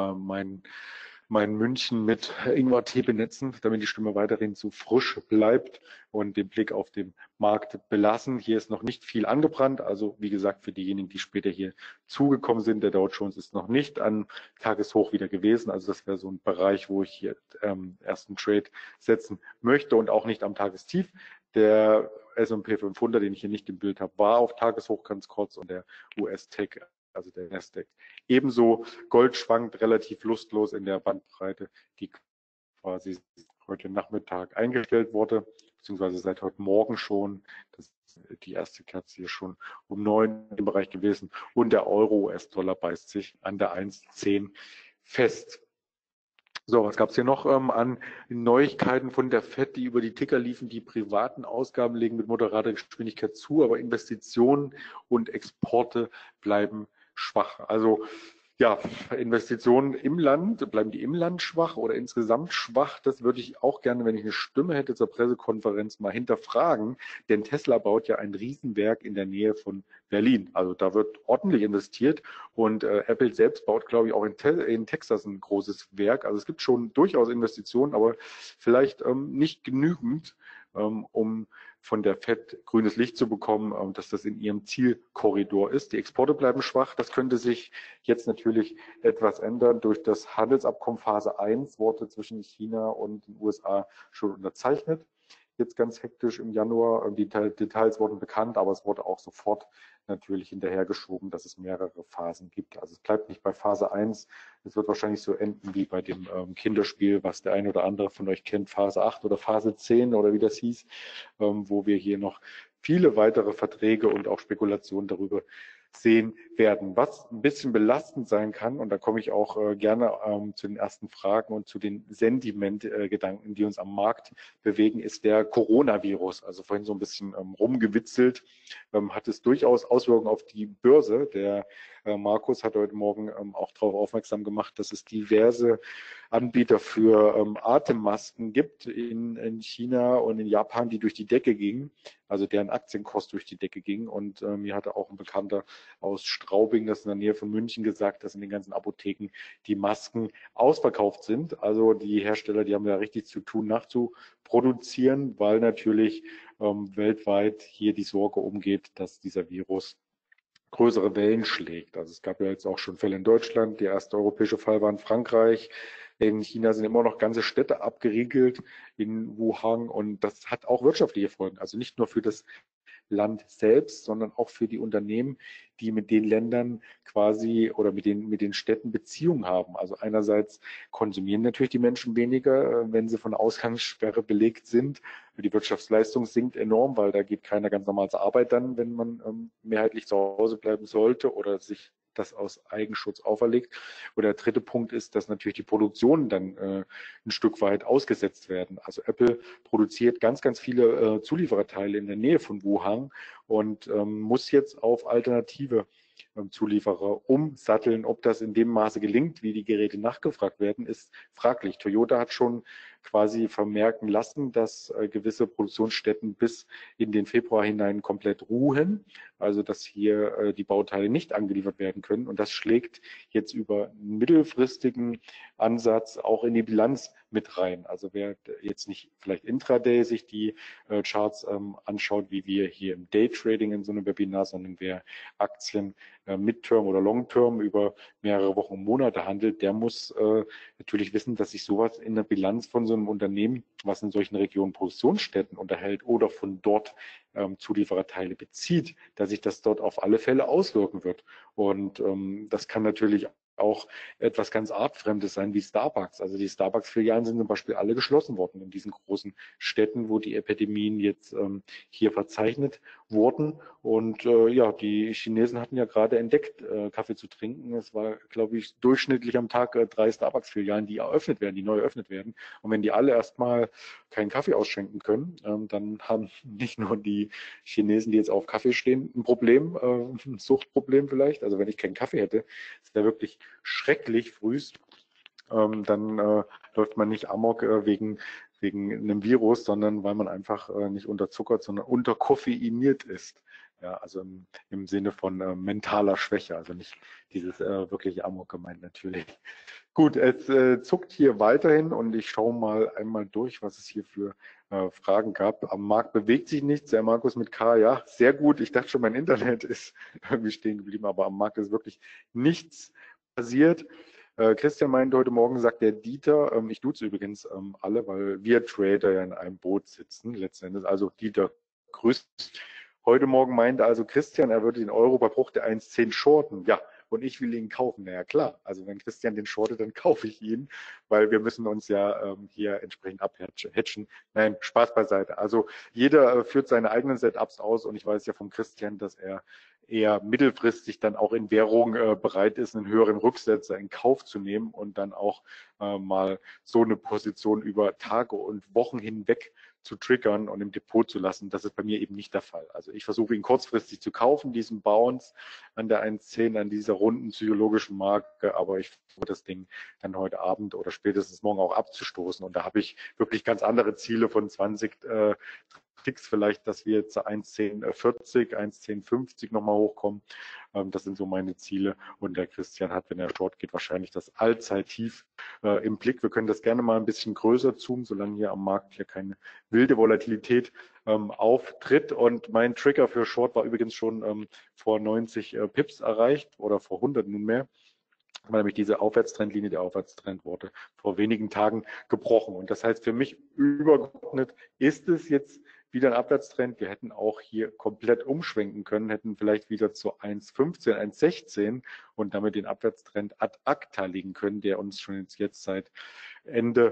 mein München mit Ingwer-Tee benetzen, damit die Stimme weiterhin so frisch bleibt und den Blick auf den Markt belassen. Hier ist noch nicht viel angebrannt. Also wie gesagt, für diejenigen, die später hier zugekommen sind, der Dow Jones ist noch nicht an Tageshoch wieder gewesen. Also das wäre so ein Bereich, wo ich hier erst einen Trade setzen möchte und auch nicht am Tagestief. Der S&P 500, den ich hier nicht im Bild habe, war auf Tageshoch ganz kurz und der US-Tech, also der Nasdaq, ebenso. Gold schwankt relativ lustlos in der Bandbreite, die quasi heute Nachmittag eingestellt wurde, beziehungsweise seit heute Morgen schon. Das ist die erste Kerze hier schon um 9 im Bereich gewesen. Und der Euro-US-Dollar beißt sich an der 1,10 fest. So, was gab es hier noch an Neuigkeiten von der FED, die über die Ticker liefen? Die privaten Ausgaben legen mit moderater Geschwindigkeit zu, aber Investitionen und Exporte bleiben schwach. Also ja, Investitionen im Land, bleiben die im Land schwach oder insgesamt schwach? Das würde ich auch gerne, wenn ich eine Stimme hätte zur Pressekonferenz, mal hinterfragen. Denn Tesla baut ja ein Riesenwerk in der Nähe von Berlin. Also da wird ordentlich investiert und Apple selbst baut, glaube ich, auch in Texas ein großes Werk. Also es gibt schon durchaus Investitionen, aber vielleicht nicht genügend, um von der FED grünes Licht zu bekommen, dass das in ihrem Zielkorridor ist. Die Exporte bleiben schwach. Das könnte sich jetzt natürlich etwas ändern durch das Handelsabkommen Phase 1, wurde zwischen China und den USA schon unterzeichnet. Jetzt ganz hektisch im Januar. Die Details wurden bekannt, aber es wurde auch sofort natürlich hinterhergeschoben, dass es mehrere Phasen gibt. Also es bleibt nicht bei Phase 1. Es wird wahrscheinlich so enden wie bei dem Kinderspiel, was der eine oder andere von euch kennt, Phase 8 oder Phase 10 oder wie das hieß, wo wir hier noch viele weitere Verträge und auch Spekulationen darüber sehen werden. Was ein bisschen belastend sein kann, und da komme ich auch gerne zu den ersten Fragen und zu den Sentiment-Gedanken, die uns am Markt bewegen, ist der Coronavirus. Also vorhin so ein bisschen rumgewitzelt, hat es durchaus Auswirkungen auf die Börse. Der Markus hat heute Morgen auch darauf aufmerksam gemacht, dass es diverse Anbieter für Atemmasken gibt in China und in Japan, die durch die Decke gingen, also deren Aktienkurs durch die Decke ging. Und mir hatte auch ein Bekannter aus Straubing, das ist in der Nähe von München, gesagt, dass in den ganzen Apotheken die Masken ausverkauft sind. Also die Hersteller, die haben da richtig zu tun, nachzuproduzieren, weil natürlich weltweit hier die Sorge umgeht, dass dieser Virus größere Wellen schlägt. Also es gab ja jetzt auch schon Fälle in Deutschland. Der erste europäische Fall war in Frankreich. In China sind immer noch ganze Städte abgeriegelt in Wuhan und das hat auch wirtschaftliche Folgen. Also nicht nur für das Land selbst, sondern auch für die Unternehmen, die mit den Ländern quasi oder mit den Städten Beziehungen haben. Also einerseits konsumieren natürlich die Menschen weniger, wenn sie von Ausgangssperre belegt sind. Die Wirtschaftsleistung sinkt enorm, weil da geht keiner ganz normal zur Arbeit dann, wenn man mehrheitlich zu Hause bleiben sollte oder sich das aus Eigenschutz auferlegt. Und der dritte Punkt ist, dass natürlich die Produktionen dann ein Stück weit ausgesetzt werden. Also Apple produziert ganz, ganz viele Zuliefererteile in der Nähe von Wuhan und muss jetzt auf alternative Zulieferer umsatteln. Ob das in dem Maße gelingt, wie die Geräte nachgefragt werden, ist fraglich. Toyota hat schon quasi vermerken lassen, dass gewisse Produktionsstätten bis in den Februar hinein komplett ruhen, also dass hier die Bauteile nicht angeliefert werden können. Und das schlägt jetzt über einen mittelfristigen Ansatz auch in die Bilanz mit rein. Also wer jetzt nicht vielleicht intraday sich die Charts anschaut, wie wir hier im Daytrading in so einem Webinar, sondern wer Aktien Midterm oder Longterm über mehrere Wochen und Monate handelt, der muss natürlich wissen, dass sich sowas in der Bilanz von so einem Unternehmen, was in solchen Regionen Produktionsstätten unterhält oder von dort Zuliefererteile bezieht, dass sich das dort auf alle Fälle auswirken wird. Und das kann natürlich auch etwas ganz Artfremdes sein wie Starbucks. Also die Starbucks-Filialen sind zum Beispiel alle geschlossen worden in diesen großen Städten, wo die Epidemien jetzt hier verzeichnet wurden. Und ja, die Chinesen hatten ja gerade entdeckt, Kaffee zu trinken. Es war, glaube ich, durchschnittlich am Tag 3 Starbucks-Filialen, die eröffnet werden, die neu eröffnet werden. Und wenn die alle erstmal keinen Kaffee ausschenken können, dann haben nicht nur die Chinesen, die jetzt auf Kaffee stehen, ein Problem, ein Suchtproblem vielleicht. Also wenn ich keinen Kaffee hätte, ist der wirklich schrecklich frühst. Dann läuft man nicht amok wegen einem Virus, sondern weil man einfach nicht unterzuckert, sondern unterkoffeiniert ist. Ja, also im Sinne von mentaler Schwäche, also nicht dieses wirkliche Amok gemeint natürlich. Gut, es zuckt hier weiterhin und ich schaue mal einmal durch, was es hier für Fragen gab. Am Markt bewegt sich nichts. Der Markus mit K, ja, sehr gut. Ich dachte schon, mein Internet ist irgendwie stehen geblieben, aber am Markt ist wirklich nichts passiert. Christian meinte heute Morgen, sagt der Dieter, ich duze übrigens alle, weil wir Trader ja in einem Boot sitzen, letzten Endes. Also Dieter, grüßt. Heute Morgen meinte also Christian, er würde den Euro bei Bruch der 1,10 shorten. Ja, und ich will ihn kaufen. Na ja, klar. Also wenn Christian den shortet, dann kaufe ich ihn, weil wir müssen uns ja hier entsprechend abhatchen. Nein, Spaß beiseite. Also jeder führt seine eigenen Setups aus und ich weiß ja vom Christian, dass er eher mittelfristig dann auch in Währung bereit ist, einen höheren Rücksetzer in Kauf zu nehmen und dann auch mal so eine Position über Tage und Wochen hinweg zu triggern und im Depot zu lassen. Das ist bei mir eben nicht der Fall. Also ich versuche ihn kurzfristig zu kaufen, diesen Bounce an der 1,10, an dieser runden psychologischen Marke, aber ich versuche das Ding dann heute Abend oder spätestens morgen auch abzustoßen. Und da habe ich wirklich ganz andere Ziele von 20 Ticks vielleicht, dass wir zu 1,1040, 1,1050 nochmal hochkommen. Das sind so meine Ziele. Und der Christian hat, wenn er short geht, wahrscheinlich das Allzeittief im Blick. Wir können das gerne mal ein bisschen größer zoomen, solange hier am Markt hier keine wilde Volatilität auftritt. Und mein Trigger für Short war übrigens schon vor 90 Pips erreicht oder vor 100 nunmehr. Weil nämlich diese Aufwärtstrendlinie, der Aufwärtstrend wurde vor wenigen Tagen gebrochen. Und das heißt für mich übergeordnet, ist es jetzt wieder ein Abwärtstrend. Wir hätten auch hier komplett umschwenken können, hätten vielleicht wieder zu 1,15, 1,16 und damit den Abwärtstrend ad acta legen können, der uns schon jetzt seit Ende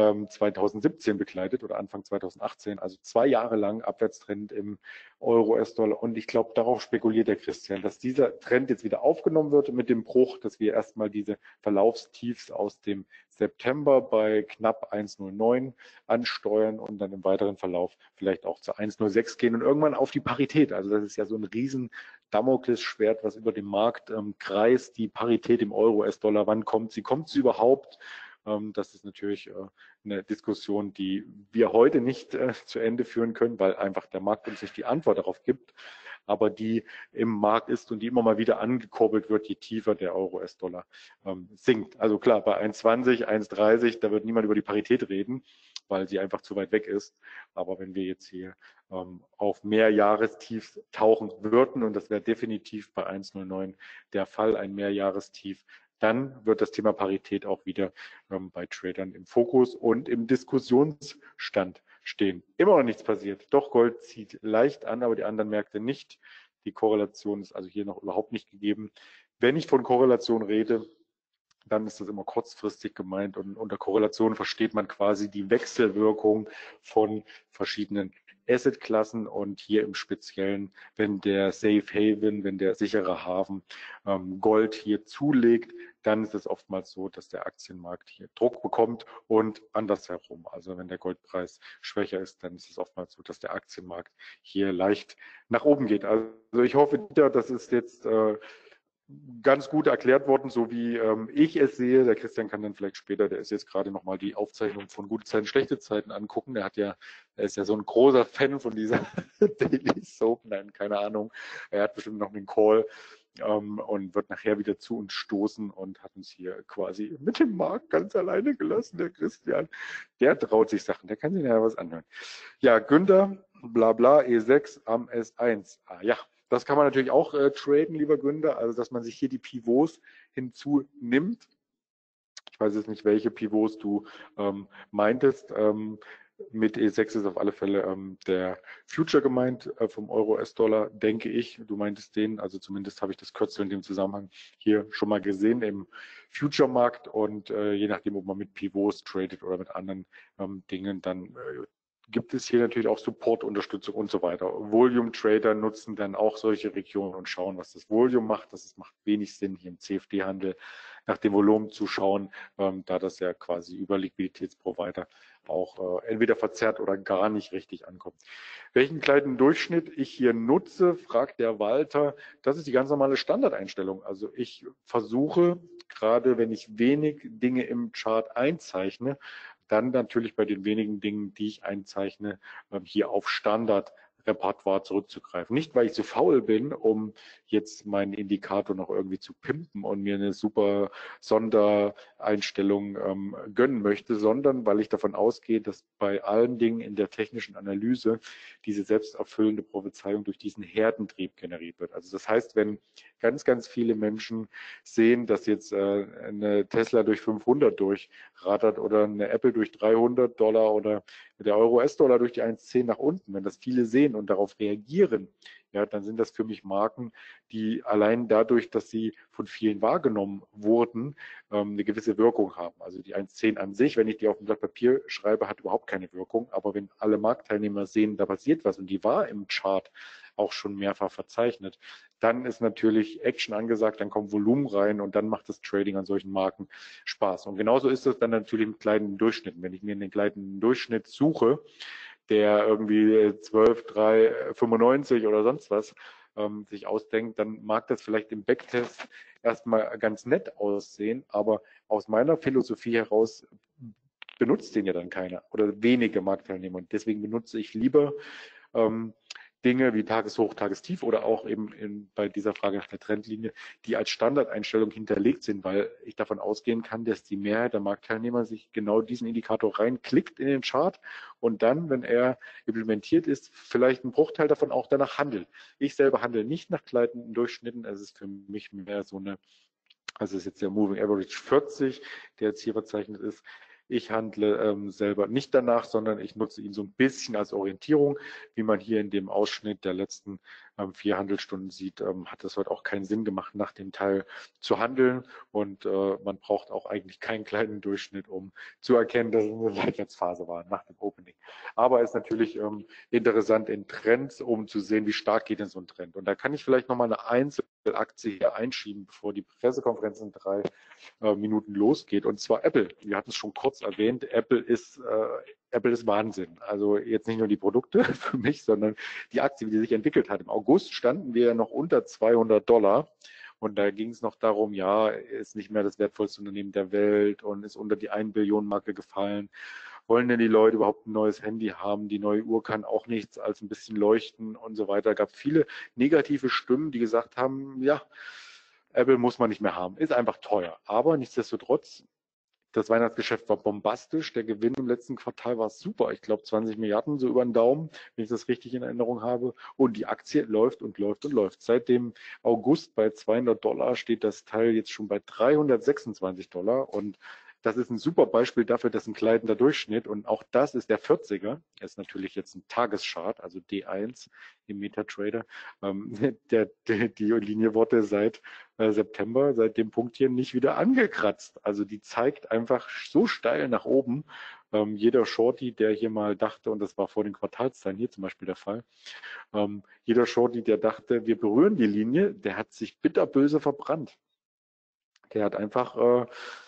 2017 begleitet oder Anfang 2018, also 2 Jahre lang Abwärtstrend im Euro-US-Dollar. Und ich glaube, darauf spekuliert der Christian, dass dieser Trend jetzt wieder aufgenommen wird mit dem Bruch, dass wir erstmal diese Verlaufstiefs aus dem September bei knapp 1,09 ansteuern und dann im weiteren Verlauf vielleicht auch zu 1,06 gehen und irgendwann auf die Parität. Also das ist ja so ein riesen Damoklesschwert, was über dem Markt kreist, die Parität im Euro-US-Dollar. Wann kommt sie? Kommt sie überhaupt? Das ist natürlich eine Diskussion, die wir heute nicht zu Ende führen können, weil einfach der Markt uns nicht die Antwort darauf gibt, aber die im Markt ist und die immer mal wieder angekurbelt wird, je tiefer der Euro-US-Dollar sinkt. Also klar, bei 1,20, 1,30, da wird niemand über die Parität reden, weil sie einfach zu weit weg ist. Aber wenn wir jetzt hier auf Mehrjahrestiefs tauchen würden, und das wäre definitiv bei 1,09 der Fall, ein Mehrjahrestief, dann wird das Thema Parität auch wieder bei Tradern im Fokus und im Diskussionsstand stehen. Immer noch nichts passiert. Doch Gold zieht leicht an, aber die anderen Märkte nicht. Die Korrelation ist also hier noch überhaupt nicht gegeben. Wenn ich von Korrelation rede, dann ist das immer kurzfristig gemeint und unter Korrelation versteht man quasi die Wechselwirkung von verschiedenen Assetklassen und hier im Speziellen, wenn der Safe Haven, wenn der sichere Hafen Gold hier zulegt, dann ist es oftmals so, dass der Aktienmarkt hier Druck bekommt und andersherum. Also wenn der Goldpreis schwächer ist, dann ist es oftmals so, dass der Aktienmarkt hier leicht nach oben geht. Also ich hoffe, das ist jetzt ganz gut erklärt worden, so wie ich es sehe. Der Christian kann dann vielleicht später, der ist jetzt gerade nochmal die Aufzeichnung von gute Zeiten, schlechte Zeiten angucken. Er ist ja so ein großer Fan von dieser Daily Soap, nein, keine Ahnung. Er hat bestimmt noch einen Call und wird nachher wieder zu uns stoßen und hat uns hier quasi mit dem Markt ganz alleine gelassen, der Christian. Der traut sich Sachen, der kann sich ja was anhören. Ja, Günther, bla bla, E6 am S1. Ah ja, das kann man natürlich auch traden, lieber Günther, also dass man sich hier die Pivots hinzunimmt. Ich weiß jetzt nicht, welche Pivots du meintest. Mit E6 ist auf alle Fälle der Future gemeint vom Euro-US-Dollar, denke ich. Du meintest den, also zumindest habe ich das Kürzel in dem Zusammenhang hier schon mal gesehen im Future-Markt und je nachdem, ob man mit Pivots tradet oder mit anderen Dingen, dann gibt es hier natürlich auch Support, Unterstützung und so weiter. Volume-Trader nutzen dann auch solche Regionen und schauen, was das Volume macht. Das macht wenig Sinn, hier im CFD-Handel nach dem Volumen zu schauen, da das ja quasi über Liquiditätsprovider auch entweder verzerrt oder gar nicht richtig ankommt. Welchen kleinen Durchschnitt ich hier nutze, fragt der Walter. Das ist die ganz normale Standardeinstellung. Also ich versuche, gerade wenn ich wenig Dinge im Chart einzeichne, dann natürlich bei den wenigen Dingen, die ich einzeichne, hier auf Standardrepertoire zurückzugreifen. Nicht, weil ich zu faul bin, um jetzt meinen Indikator noch irgendwie zu pimpen und mir eine super Sondereinstellung gönnen möchte, sondern weil ich davon ausgehe, dass bei allen Dingen in der technischen Analyse diese selbsterfüllende Prophezeiung durch diesen Herdentrieb generiert wird. Also das heißt, wenn ganz, ganz viele Menschen sehen, dass jetzt eine Tesla durch 500 durchrattert oder eine Apple durch $300 oder der Euro-US-Dollar durch die 1,10 nach unten. Wenn das viele sehen und darauf reagieren, ja, dann sind das für mich Marken, die allein dadurch, dass sie von vielen wahrgenommen wurden, eine gewisse Wirkung haben. Also die 1,10 an sich, wenn ich die auf ein Blatt Papier schreibe, hat überhaupt keine Wirkung. Aber wenn alle Marktteilnehmer sehen, da passiert was und die war im Chart auch schon mehrfach verzeichnet, dann ist natürlich Action angesagt, dann kommt Volumen rein und dann macht das Trading an solchen Marken Spaß. Und genauso ist es dann natürlich mit kleinen Durchschnitten. Wenn ich mir einen kleinen Durchschnitt suche, der irgendwie 12, 3, 95 oder sonst was sich ausdenkt, dann mag das vielleicht im Backtest erstmal ganz nett aussehen, aber aus meiner Philosophie heraus benutzt den ja dann keiner oder wenige Marktteilnehmer. Und deswegen benutze ich lieber Dinge wie Tageshoch, Tagestief oder auch eben bei dieser Frage nach der Trendlinie, die als Standardeinstellung hinterlegt sind, weil ich davon ausgehen kann, dass die Mehrheit der Marktteilnehmer sich genau diesen Indikator reinklickt in den Chart und dann, wenn er implementiert ist, vielleicht ein Bruchteil davon auch danach handelt. Ich selber handle nicht nach gleitenden Durchschnitten, es ist für mich mehr so eine, also es ist jetzt der Moving Average 40, der jetzt hier verzeichnet ist. Ich handle selber nicht danach, sondern ich nutze ihn so ein bisschen als Orientierung. Wie man hier in dem Ausschnitt der letzten 4 Handelsstunden sieht, hat es heute auch keinen Sinn gemacht, nach dem Teil zu handeln. Und man braucht auch eigentlich keinen kleinen Durchschnitt, um zu erkennen, dass es eine Seitwärtsphase war nach dem Opening. Aber es ist natürlich interessant in Trends, um zu sehen, wie stark geht denn so ein Trend. Und da kann ich vielleicht nochmal eine Einzelaktie hier einschieben, bevor die Pressekonferenz in 3 Minuten losgeht. Und zwar Apple. Wir hatten es schon kurz erwähnt. Apple ist Wahnsinn. Also jetzt nicht nur die Produkte für mich, sondern die Aktie, wie die sich entwickelt hat. Im August standen wir noch unter $200. Und da ging es noch darum, ja, ist nicht mehr das wertvollste Unternehmen der Welt und ist unter die 1 Billion Marke gefallen. Wollen denn die Leute überhaupt ein neues Handy haben? Die neue Uhr kann auch nichts als ein bisschen leuchten und so weiter. Es gab viele negative Stimmen, die gesagt haben, ja, Apple muss man nicht mehr haben. Ist einfach teuer. Aber nichtsdestotrotz, das Weihnachtsgeschäft war bombastisch. Der Gewinn im letzten Quartal war super. Ich glaube 20 Milliarden, so über den Daumen, wenn ich das richtig in Erinnerung habe. Und die Aktie läuft und läuft und läuft. Seit dem August bei $200 steht das Teil jetzt schon bei $326. Und das ist ein super Beispiel dafür, dass ein gleitender Durchschnitt und auch das ist der 40er. Er ist natürlich jetzt ein Tageschart, also D1 im MetaTrader. Die Linie wurde seit September, seit dem Punkt hier nicht wieder angekratzt. Also die zeigt einfach so steil nach oben. Jeder Shorty, der hier mal dachte, und das war vor den Quartalszahlen hier zum Beispiel der Fall, jeder Shorty, der dachte, wir berühren die Linie, der hat sich bitterböse verbrannt. Der hat einfach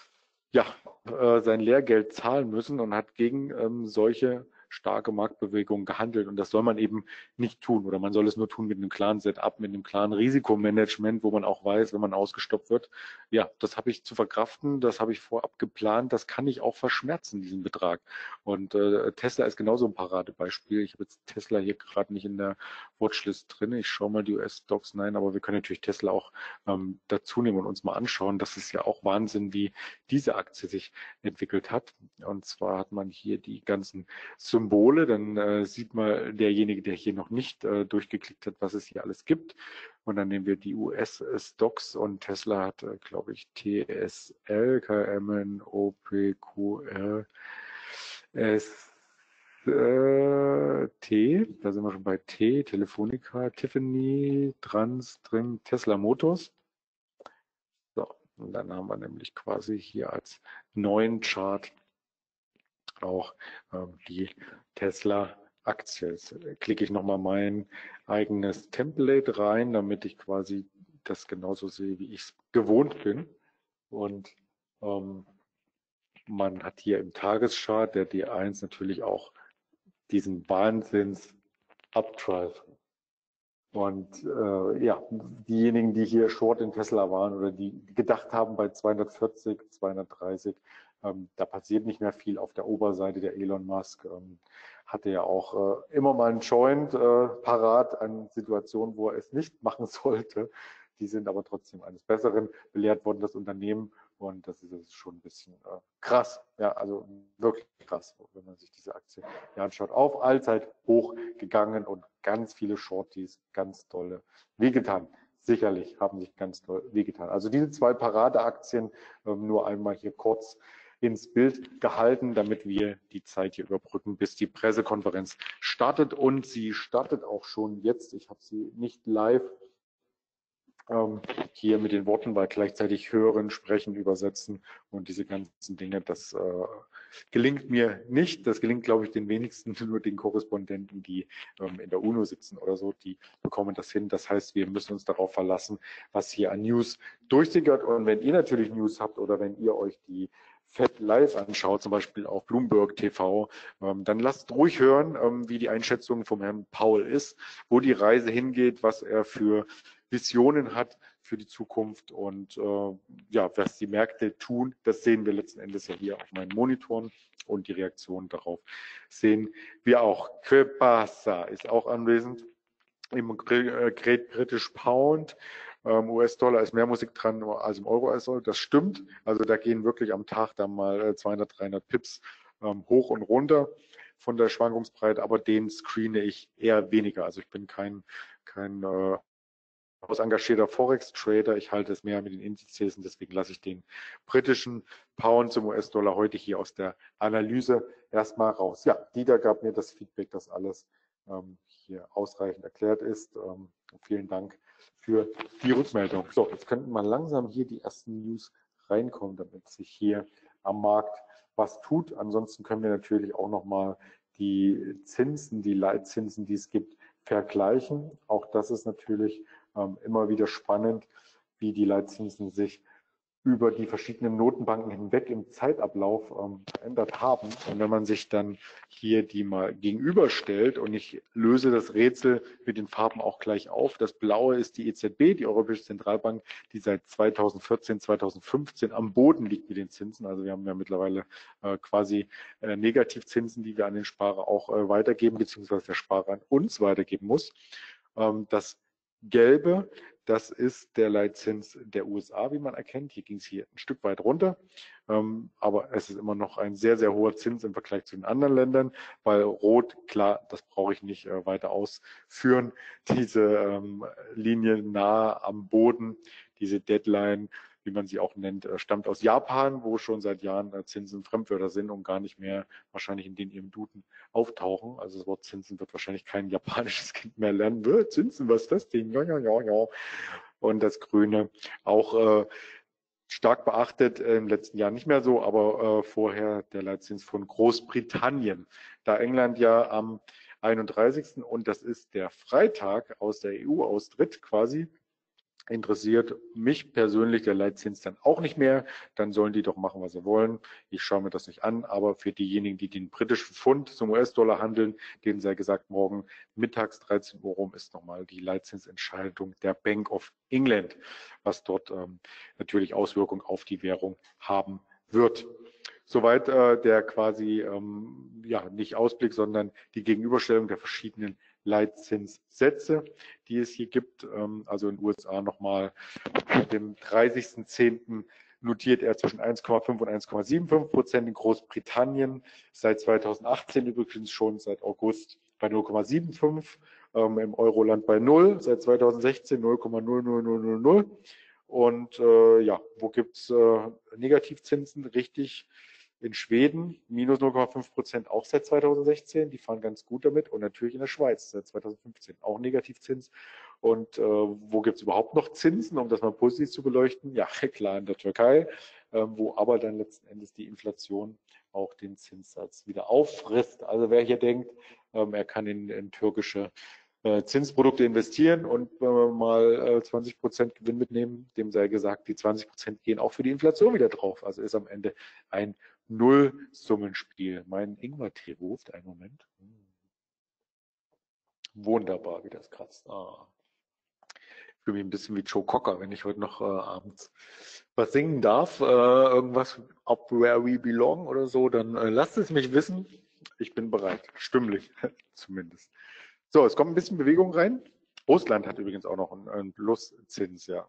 sein Lehrgeld zahlen müssen und hat gegen solche starke Marktbewegungen gehandelt. Und das soll man eben nicht tun. Oder man soll es nur tun mit einem klaren Setup, mit einem klaren Risikomanagement, wo man auch weiß, wenn man ausgestoppt wird, ja, das habe ich zu verkraften, das habe ich vorab geplant, das kann ich auch verschmerzen, diesen Betrag. Und Tesla ist genauso ein Paradebeispiel. Ich habe jetzt Tesla hier gerade nicht in der Watchlist drin. Ich schaue mal die US-Stocks, nein, aber wir können natürlich Tesla auch dazu nehmen und uns mal anschauen. Das ist ja auch Wahnsinn, wie diese Aktie sich entwickelt hat. Und zwar hat man hier die ganzen Symbole, dann sieht man derjenige, der hier noch nicht durchgeklickt hat, was es hier alles gibt. Und dann nehmen wir die US-Stocks und Tesla hat, glaube ich, TSL, KMN, OPQR, T, da sind wir schon bei T, Telefonica, Tiffany, Transdring, Tesla Motors. So, und dann haben wir nämlich quasi hier als neuen Chart auch die Tesla-Aktie. Jetzt klicke ich nochmal mein eigenes Template rein, damit ich quasi das genauso sehe, wie ich es gewohnt bin. Und man hat hier im Tageschart der D1 natürlich auch diesen Wahnsinns-Updrive. Und diejenigen, die hier short in Tesla waren oder die gedacht haben bei 240, 230, da passiert nicht mehr viel auf der Oberseite. Der Elon Musk hatte ja auch immer mal einen Joint parat an Situationen, wo er es nicht machen sollte. Die sind aber trotzdem eines Besseren belehrt worden, das Unternehmen. Und das ist schon ein bisschen krass. Ja, also wirklich krass, wenn man sich diese Aktie hier anschaut. Auf Allzeit hoch gegangen und ganz viele Shorties, ganz tolle wehgetan. sicherlich haben sich ganz doll wehgetan. Also diese zwei Paradeaktien nur einmal hier kurz ins Bild gehalten, damit wir die Zeit hier überbrücken, bis die Pressekonferenz startet. Und sie startet auch schon jetzt. Ich habe sie nicht live hier mit den Worten, weil gleichzeitig hören, sprechen, übersetzen und diese ganzen Dinge, das gelingt mir nicht. Das gelingt, glaube ich, den wenigsten, nur den Korrespondenten, die in der UNO sitzen oder so, die bekommen das hin. Das heißt, wir müssen uns darauf verlassen, was hier an News durchsickert. Und wenn ihr natürlich News habt oder wenn ihr euch die Fed live anschaut, zum Beispiel auf Bloomberg TV, dann lasst ruhig hören, wie die Einschätzung vom Herrn Powell ist, wo die Reise hingeht, was er für Visionen hat für die Zukunft und ja, was die Märkte tun, das sehen wir letzten Endes ja hier auf meinen Monitoren und die Reaktionen darauf sehen wir auch. Crepasa ist auch anwesend im Great British Pound. US-Dollar ist mehr Musik dran als im Euro-US-Dollar. Das stimmt. Also da gehen wirklich am Tag dann mal 200, 300 Pips hoch und runter von der Schwankungsbreite, aber den screene ich eher weniger. Also ich bin kein engagierter Forex-Trader. Ich halte es mehr mit den Indizes und deswegen lasse ich den britischen Pound zum US-Dollar heute hier aus der Analyse erstmal raus. Ja, Dieter gab mir das Feedback, dass alles hier ausreichend erklärt ist. Vielen Dank für die Rückmeldung. So, jetzt könnten mal langsam hier die ersten News reinkommen, damit sich hier am Markt was tut. Ansonsten können wir natürlich auch nochmal die Zinsen, die Leitzinsen, die es gibt, vergleichen. Auch das ist natürlich immer wieder spannend, wie die Leitzinsen sich über die verschiedenen Notenbanken hinweg im Zeitablauf verändert haben. Und wenn man sich dann hier die mal gegenüberstellt, und ich löse das Rätsel mit den Farben auch gleich auf. Das Blaue ist die EZB, die Europäische Zentralbank, die seit 2014, 2015 am Boden liegt mit den Zinsen. Also wir haben ja mittlerweile quasi Negativzinsen, die wir an den Sparer auch weitergeben, beziehungsweise der Sparer an uns weitergeben muss. Das Gelbe, das ist der Leitzins der USA, wie man erkennt. Hier ging es hier ein Stück weit runter, aber es ist immer noch ein sehr, sehr hoher Zins im Vergleich zu den anderen Ländern, weil Rot, klar, das brauche ich nicht weiter ausführen. Diese Linie nahe am Boden, diese Deadline, wie man sie auch nennt, stammt aus Japan, wo schon seit Jahren Zinsen Fremdwörter sind und gar nicht mehr wahrscheinlich in den ihrem Duden auftauchen. Also das Wort Zinsen wird wahrscheinlich kein japanisches Kind mehr lernen. Zinsen, was ist das Ding? Ja, ja, ja, ja. Und das Grüne auch stark beachtet, im letzten Jahr nicht mehr so, aber vorher der Leitzins von Großbritannien. Da England ja am 31. und das ist der Freitag aus der EU austritt quasi, interessiert mich persönlich der Leitzins dann auch nicht mehr, dann sollen die doch machen, was sie wollen. Ich schaue mir das nicht an, aber für diejenigen, die den britischen Pfund zum US-Dollar handeln, denen sei gesagt, morgen mittags 13 Uhr rum ist nochmal die Leitzinsentscheidung der Bank of England, was dort natürlich Auswirkungen auf die Währung haben wird. Soweit der quasi ja nicht Ausblick, sondern die Gegenüberstellung der verschiedenen Leitzinssätze, die es hier gibt. Also in den USA nochmal mit dem 30.10. notiert er zwischen 1,5 und 1,75%. In Großbritannien seit 2018 übrigens schon seit August bei 0,75, im Euroland bei 0, seit 2016 0,00000. Und ja, wo gibt's Negativzinsen? Richtig, in Schweden minus 0,5% auch seit 2016. Die fahren ganz gut damit. Und natürlich in der Schweiz seit 2015 auch Negativzins. Und wo gibt's überhaupt noch Zinsen, um das mal positiv zu beleuchten? Ja, klar, in der Türkei, wo aber dann letzten Endes die Inflation auch den Zinssatz wieder auffrisst. Also wer hier denkt, er kann in türkische Zinsprodukte investieren und mal 20% Gewinn mitnehmen, dem sei gesagt, die 20% gehen auch für die Inflation wieder drauf. Also ist am Ende ein Nullsummenspiel. Mein Ingwertee ruft, einen Moment. Wunderbar, wie das kratzt. Ah. Ich fühle mich ein bisschen wie Joe Cocker, wenn ich heute noch abends was singen darf, irgendwas Up Where We Belong oder so, dann lasst es mich wissen. Ich bin bereit, stimmlich zumindest. So, es kommt ein bisschen Bewegung rein. Russland hat übrigens auch noch einen Pluszins, ja,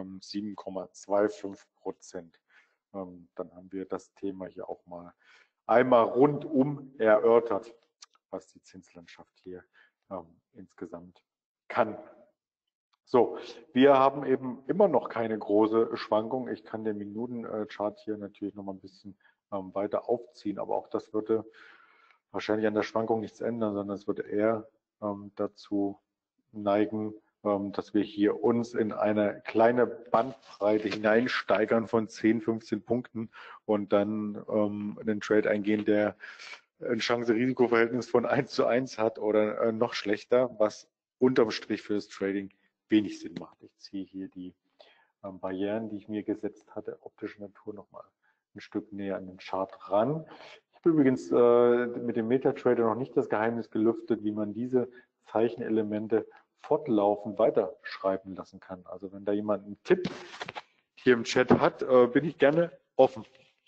7,25%. Dann haben wir das Thema hier auch mal einmal rundum erörtert, was die Zinslandschaft hier insgesamt kann. So, wir haben eben immer noch keine große Schwankung. Ich kann den Minutenchart hier natürlich noch mal ein bisschen weiter aufziehen, aber auch das würde wahrscheinlich an der Schwankung nichts ändern, sondern es würde eher dazu neigen, dass wir hier uns in eine kleine Bandbreite hineinsteigern von 10, 15 Punkten und dann einen Trade eingehen, der ein Chance-Risiko-Verhältnis von 1:1 hat oder noch schlechter, was unterm Strich für das Trading wenig Sinn macht. Ich ziehe hier die Barrieren, die ich mir gesetzt hatte, optischer Natur nochmal ein Stück näher an den Chart ran. Ich habe übrigens mit dem MetaTrader noch nicht das Geheimnis gelüftet, wie man diese Zeichenelemente fortlaufend weiterschreiben lassen kann. Also wenn da jemand einen Tipp hier im Chat hat, bin ich gerne offen.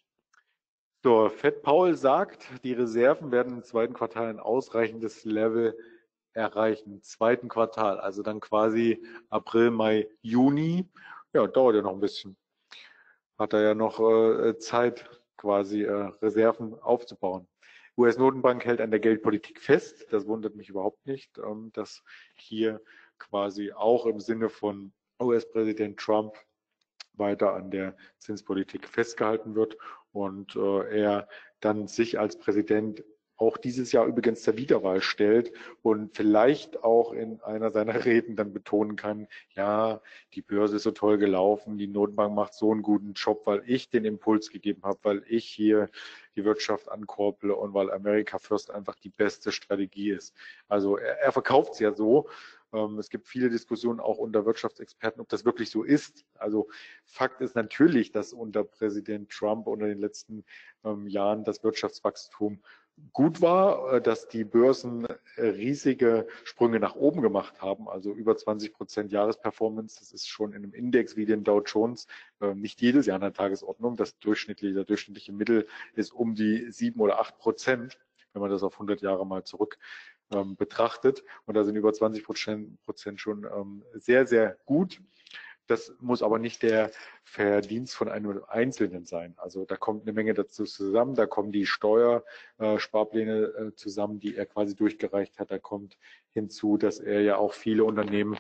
So, Fed Paul sagt, die Reserven werden im zweiten Quartal ein ausreichendes Level erreichen. Im zweiten Quartal, also dann quasi April, Mai, Juni. Ja, dauert ja noch ein bisschen. Hat er ja noch Zeit, quasi Reserven aufzubauen. US-Notenbank hält an der Geldpolitik fest. Das wundert mich überhaupt nicht, dass hier quasi auch im Sinne von US-Präsident Trump weiter an der Zinspolitik festgehalten wird und er dann sich als Präsident auch dieses Jahr übrigens zur Wiederwahl stellt und vielleicht auch in einer seiner Reden dann betonen kann, ja, die Börse ist so toll gelaufen, die Notenbank macht so einen guten Job, weil ich den Impuls gegeben habe, weil ich hier die Wirtschaft ankurble und weil America First einfach die beste Strategie ist. Also er verkauft es ja so. Es gibt viele Diskussionen auch unter Wirtschaftsexperten, ob das wirklich so ist. Also Fakt ist natürlich, dass unter Präsident Trump unter den letzten Jahren das Wirtschaftswachstum gut war, dass die Börsen riesige Sprünge nach oben gemacht haben, also über 20% Jahresperformance. Das ist schon in einem Index wie den Dow Jones nicht jedes Jahr an der Tagesordnung. Der durchschnittliche Mittel ist um die 7 oder 8%, wenn man das auf 100 Jahre mal zurück betrachtet. Und da sind über 20% schon sehr, sehr gut. Das muss aber nicht der Verdienst von einem Einzelnen sein. Also da kommt eine Menge dazu zusammen. Da kommen die Steuersparpläne zusammen, die er quasi durchgereicht hat. Da kommt hinzu, dass er ja auch viele Unternehmen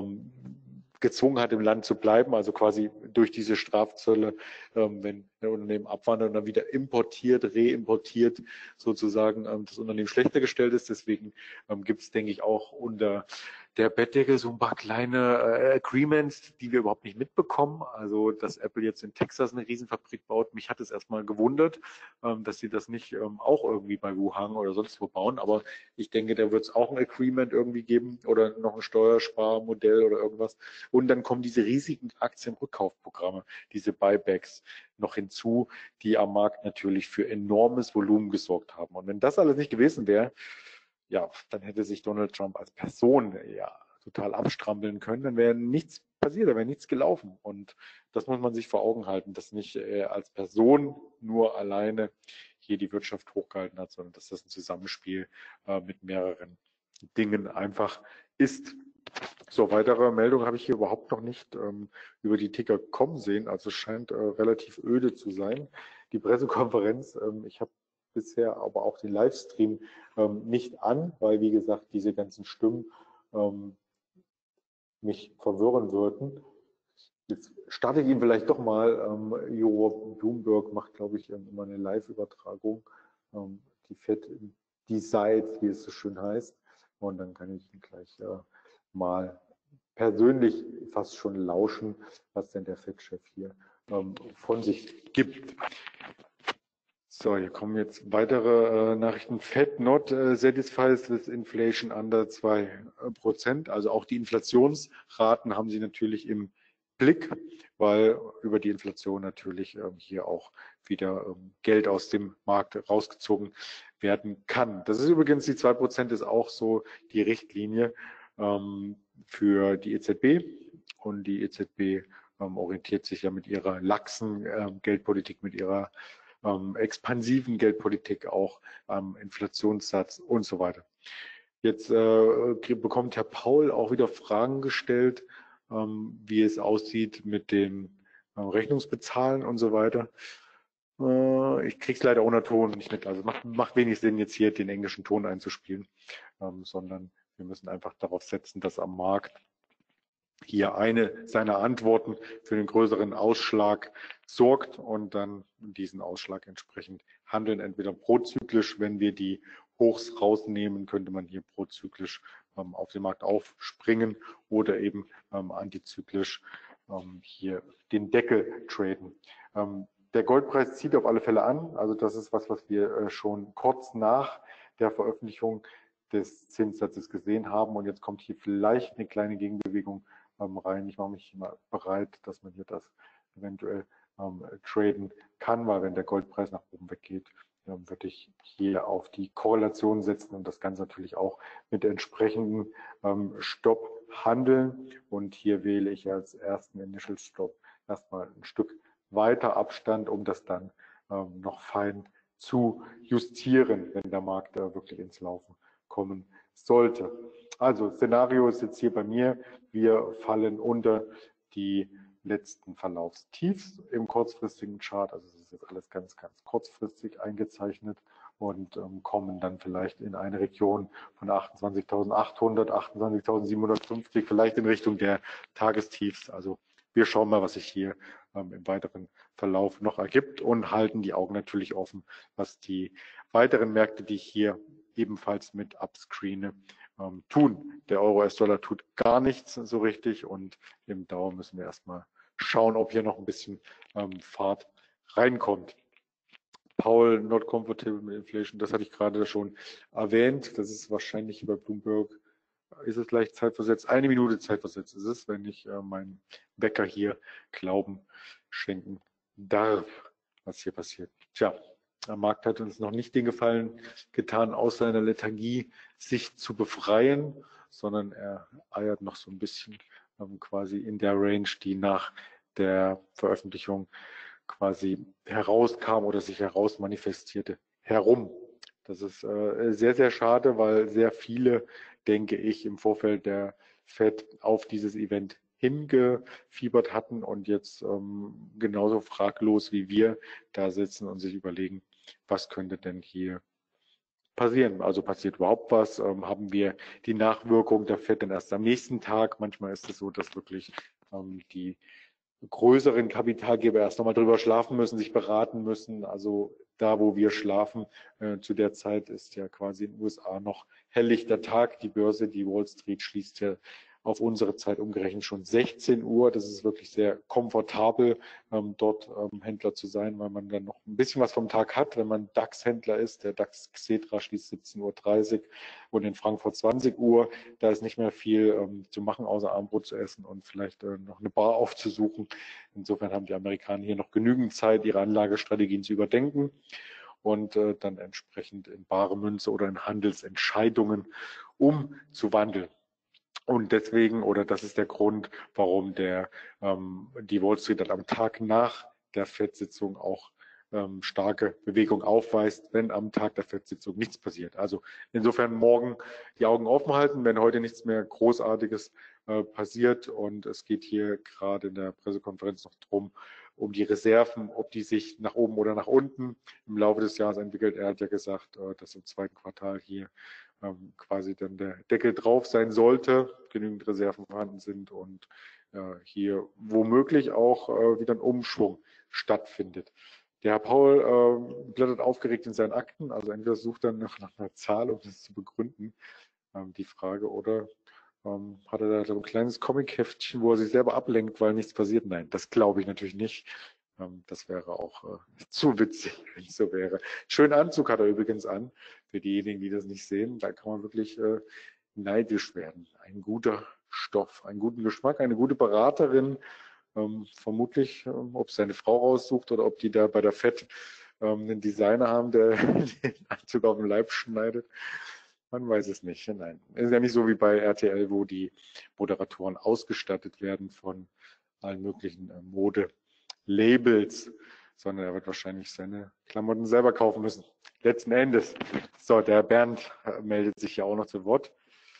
gezwungen hat, im Land zu bleiben, also quasi durch diese Strafzölle, wenn ein Unternehmen abwandert und dann wieder importiert, reimportiert, sozusagen das Unternehmen schlechter gestellt ist. Deswegen gibt es, denke ich, auch unter der Bettdecke so ein paar kleine Agreements, die wir überhaupt nicht mitbekommen. Also, dass Apple jetzt in Texas eine Riesenfabrik baut, mich hat es erstmal gewundert, dass sie das nicht auch irgendwie bei Wuhan oder sonst wo bauen. Aber ich denke, da wird es auch ein Agreement irgendwie geben oder noch ein Steuersparmodell oder irgendwas. Und dann kommen diese riesigen Aktienrückkaufprogramme, diese Buybacks noch hinzu, die am Markt natürlich für enormes Volumen gesorgt haben. Und wenn das alles nicht gewesen wäre, ja, dann hätte sich Donald Trump als Person ja total abstrampeln können, dann wäre nichts passiert, da wäre nichts gelaufen. Und das muss man sich vor Augen halten, dass nicht er als Person nur alleine hier die Wirtschaft hochgehalten hat, sondern dass das ein Zusammenspiel mit mehreren Dingen einfach ist. So, weitere Meldungen habe ich hier überhaupt noch nicht über die Ticker kommen sehen, also es scheint relativ öde zu sein. Die Pressekonferenz, ich habe bisher aber auch den Livestream nicht an, weil wie gesagt diese ganzen Stimmen mich verwirren würden. Jetzt starte ich ihn vielleicht doch mal. Joe Bloomberg macht, glaube ich, immer eine Live-Übertragung. Die Fed Decides, wie es so schön heißt. Und dann kann ich ihn gleich mal persönlich fast schon lauschen, was denn der Fed-Chef hier von sich gibt. So, hier kommen jetzt weitere Nachrichten. Fed not satisfies with inflation under 2%. Also auch die Inflationsraten haben sie natürlich im Blick, weil über die Inflation natürlich hier auch wieder Geld aus dem Markt rausgezogen werden kann. Das ist übrigens, die 2% ist auch so die Richtlinie für die EZB. Und die EZB orientiert sich ja mit ihrer laxen Geldpolitik, mit ihrer expansiven Geldpolitik auch am Inflationssatz und so weiter. Jetzt bekommt Herr Paul auch wieder Fragen gestellt, wie es aussieht mit dem Rechnungsbezahlen und so weiter. Ich kriege es leider ohne Ton nicht mit. Also macht wenig Sinn, jetzt hier den englischen Ton einzuspielen, sondern wir müssen einfach darauf setzen, dass am Markt hier eine seiner Antworten für den größeren Ausschlag sorgt und dann diesen Ausschlag entsprechend handeln, entweder prozyklisch, wenn wir die Hochs rausnehmen, könnte man hier prozyklisch auf den Markt aufspringen oder eben antizyklisch hier den Deckel traden. Der Goldpreis zieht auf alle Fälle an, also das ist was wir schon kurz nach der Veröffentlichung des Zinssatzes gesehen haben und jetzt kommt hier vielleicht eine kleine Gegenbewegung rein. Ich mache mich mal bereit, dass man hier das eventuell traden kann, weil wenn der Goldpreis nach oben weggeht, würde ich hier auf die Korrelation setzen und das Ganze natürlich auch mit entsprechenden Stop handeln. Und hier wähle ich als ersten Initial Stop erstmal ein Stück weiter Abstand, um das dann noch fein zu justieren, wenn der Markt wirklich ins Laufen kommen sollte. Also Szenario ist jetzt hier bei mir, wir fallen unter die letzten Verlaufstiefs im kurzfristigen Chart, also das ist jetzt alles ganz kurzfristig eingezeichnet und kommen dann vielleicht in eine Region von 28.800, 28.750, vielleicht in Richtung der Tagestiefs. Also wir schauen mal, was sich hier im weiteren Verlauf noch ergibt und halten die Augen natürlich offen, was die weiteren Märkte, die ich hier ebenfalls mit upscreene, tun. Der Euro-US-Dollar tut gar nichts so richtig und im Dauer müssen wir erstmal schauen, ob hier noch ein bisschen Fahrt reinkommt. Paul, not comfortable with inflation, das hatte ich gerade schon erwähnt. Das ist wahrscheinlich bei Bloomberg, ist es gleich zeitversetzt. 1 Minute zeitversetzt ist es, wenn ich meinem Bäcker hier Glauben schenken darf, was hier passiert. Tja, der Markt hat uns noch nicht den Gefallen getan, aus seiner Lethargie sich zu befreien, sondern er eiert noch so ein bisschen quasi in der Range, die nach der Veröffentlichung quasi herauskam oder sich herausmanifestierte, herum. Das ist sehr, sehr schade, weil sehr viele, denke ich, im Vorfeld der FED auf dieses Event hingefiebert hatten und jetzt genauso fraglos wie wir da sitzen und sich überlegen, was könnte denn hier passieren? Also passiert überhaupt was? Haben wir die Nachwirkung der FED dann erst am nächsten Tag? Manchmal ist es so, dass wirklich die größeren Kapitalgeber erst nochmal drüber schlafen müssen, sich beraten müssen. Also da, wo wir schlafen, zu der Zeit ist ja quasi in den USA noch helllichter Tag. Die Börse, die Wall Street schließt ja auf unsere Zeit umgerechnet schon 16 Uhr. Das ist wirklich sehr komfortabel, dort Händler zu sein, weil man dann noch ein bisschen was vom Tag hat, wenn man DAX-Händler ist. Der DAX Xetra schließt 17:30 Uhr und in Frankfurt 20 Uhr. Da ist nicht mehr viel zu machen, außer Abendbrot zu essen und vielleicht noch eine Bar aufzusuchen. Insofern haben die Amerikaner hier noch genügend Zeit, ihre Anlagestrategien zu überdenken und dann entsprechend in bare Münze oder in Handelsentscheidungen umzuwandeln. Und deswegen, oder das ist der Grund, warum die Wall Street dann am Tag nach der FED-Sitzung auch starke Bewegung aufweist, wenn am Tag der FED-Sitzung nichts passiert. Also insofern morgen die Augen offen halten, wenn heute nichts mehr Großartiges passiert. Und es geht hier gerade in der Pressekonferenz noch drum, um die Reserven, ob die sich nach oben oder nach unten im Laufe des Jahres entwickelt. Er hat ja gesagt, dass im zweiten Quartal hier quasi dann der Deckel drauf sein sollte, genügend Reserven vorhanden sind und hier womöglich auch wieder ein Umschwung stattfindet. Der Herr Paul blättert aufgeregt in seinen Akten, also entweder sucht er nach einer Zahl, um das zu begründen, die Frage, oder hat er da so ein kleines Comic-Heftchen, wo er sich selber ablenkt, weil nichts passiert? Nein, das glaube ich natürlich nicht. Das wäre auch zu witzig, wenn es so wäre. Schönen Anzug hat er übrigens an, für diejenigen, die das nicht sehen. Da kann man wirklich neidisch werden. Ein guter Stoff, einen guten Geschmack, eine gute Beraterin. Vermutlich, ob es seine Frau raussucht oder ob die da bei der FED einen Designer haben, der den Anzug auf den Leib schneidet. Man weiß es nicht. Nein, es ist ja nicht so wie bei RTL, wo die Moderatoren ausgestattet werden von allen möglichen Mode-Labels, sondern er wird wahrscheinlich seine Klamotten selber kaufen müssen. Letzten Endes. So, der Bernd meldet sich ja auch noch zu Wort.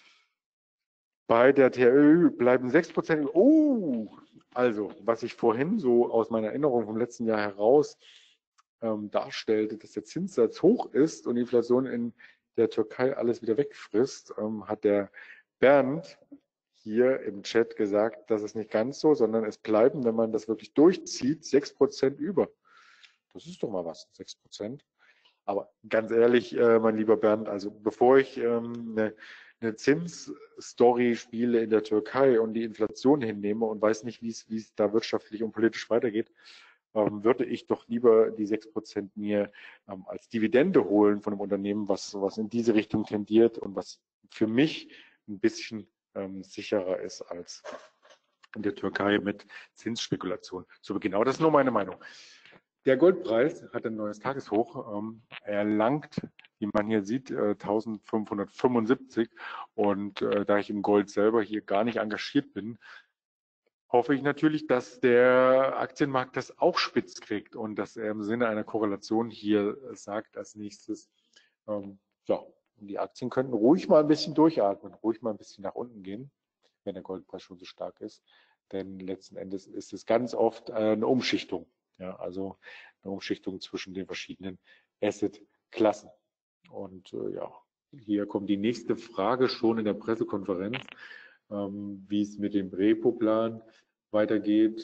Bei der TRÖ bleiben 6%. Oh, also, was ich vorhin so aus meiner Erinnerung vom letzten Jahr heraus darstellte, dass der Zinssatz hoch ist und die Inflation in der Türkei alles wieder wegfrisst, hat der Bernd hier im Chat gesagt, das ist nicht ganz so, sondern es bleiben, wenn man das wirklich durchzieht, 6% über. Das ist doch mal was, 6%. Aber ganz ehrlich, mein lieber Bernd, also bevor ich eine Zinsstory spiele in der Türkei und die Inflation hinnehme und weiß nicht, wie es da wirtschaftlich und politisch weitergeht, würde ich doch lieber die 6% mir als Dividende holen von einem Unternehmen, was in diese Richtung tendiert und was für mich ein bisschen sicherer ist als in der Türkei mit Zinsspekulation. So genau, das ist nur meine Meinung. Der Goldpreis hat ein neues Tageshoch erlangt, wie man hier sieht, 1575. Und da ich im Gold selber hier gar nicht engagiert bin, hoffe ich natürlich, dass der Aktienmarkt das auch spitz kriegt und dass er im Sinne einer Korrelation hier sagt als nächstes, ja, die Aktien könnten ruhig mal ein bisschen durchatmen, ruhig mal ein bisschen nach unten gehen, wenn der Goldpreis schon so stark ist. Denn letzten Endes ist es ganz oft eine Umschichtung. Ja, also eine Umschichtung zwischen den verschiedenen Asset-Klassen. Und ja, hier kommt die nächste Frage schon in der Pressekonferenz, wie es mit dem Repo-Plan weitergeht.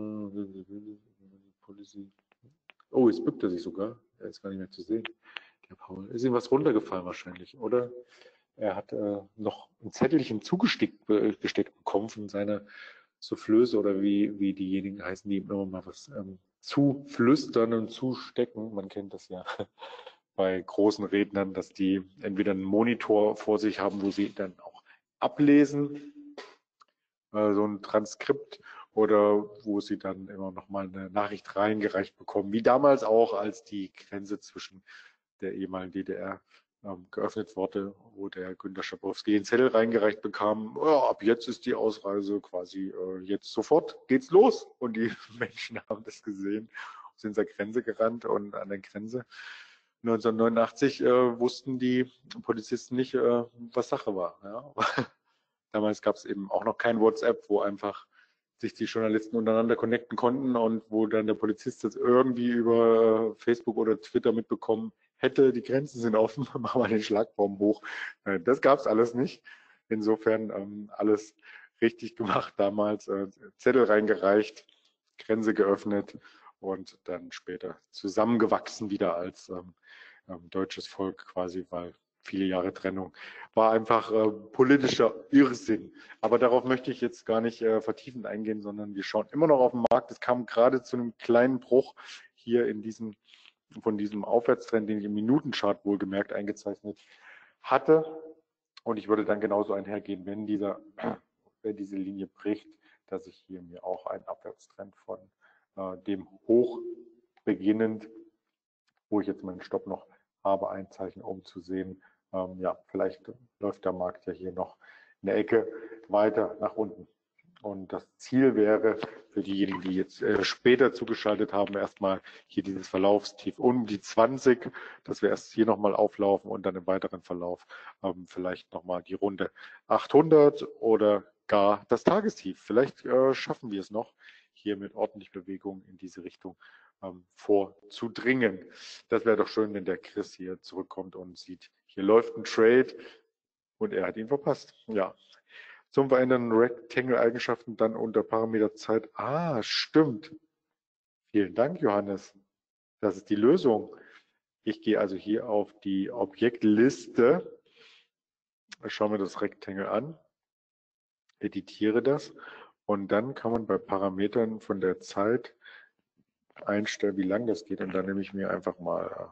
Oh, jetzt bückt er sich sogar. Er ist gar nicht mehr zu sehen. Der Paul. Ist ihm was runtergefallen wahrscheinlich, oder? Er hat noch ein Zettelchen zugesteckt bekommen von seiner Soufflöse oder wie diejenigen heißen, die immer mal was zuflüstern und zustecken. Man kennt das ja bei großen Rednern, dass die entweder einen Monitor vor sich haben, wo sie dann auch ablesen, so ein Transkript, oder wo sie dann immer noch mal eine Nachricht reingereicht bekommen, wie damals auch, als die Grenze zwischen der ehemaligen DDR geöffnet wurde, wo der Günter Schabowski den Zettel reingereicht bekam, ja, ab jetzt ist die Ausreise quasi, jetzt sofort geht's los. Und die Menschen haben das gesehen, sind zur Grenze gerannt und an der Grenze 1989 wussten die Polizisten nicht, was Sache war. Ja. Damals gab es eben auch noch kein WhatsApp, wo einfach sich die Journalisten untereinander connecten konnten und wo dann der Polizist jetzt irgendwie über Facebook oder Twitter mitbekommen hätte, die Grenzen sind offen, machen wir den Schlagbaum hoch. Das gab es alles nicht. Insofern alles richtig gemacht damals. Zettel reingereicht, Grenze geöffnet und dann später zusammengewachsen wieder als deutsches Volk quasi, weil viele Jahre Trennung. War einfach politischer Irrsinn. Aber darauf möchte ich jetzt gar nicht vertiefend eingehen, sondern wir schauen immer noch auf den Markt. Es kam gerade zu einem kleinen Bruch hier von diesem Aufwärtstrend, den ich im Minutenchart wohlgemerkt eingezeichnet hatte. Und ich würde dann genauso einhergehen, wenn diese Linie bricht, dass ich hier mir auch einen Abwärtstrend von dem Hoch beginnend, wo ich jetzt meinen Stopp noch habe, einzeichnen, um zu sehen, ja, vielleicht läuft der Markt ja hier noch eine Ecke weiter nach unten. Und das Ziel wäre für diejenigen, die jetzt später zugeschaltet haben, erstmal hier dieses Verlaufstief um die 20, dass wir erst hier nochmal auflaufen und dann im weiteren Verlauf vielleicht nochmal die Runde 800 oder gar das Tagestief. Vielleicht schaffen wir es noch, hier mit ordentlich Bewegung in diese Richtung vorzudringen. Das wäre doch schön, wenn der Chris hier zurückkommt und sieht, hier läuft ein Trade und er hat ihn verpasst. Ja. Zum Verändern Rectangle-Eigenschaften dann unter Parameter Zeit. Ah, stimmt. Vielen Dank, Johannes. Das ist die Lösung. Ich gehe also hier auf die Objektliste, schaue mir das Rectangle an, editiere das und dann kann man bei Parametern von der Zeit einstellen, wie lang das geht. Und dann nehme ich mir einfach mal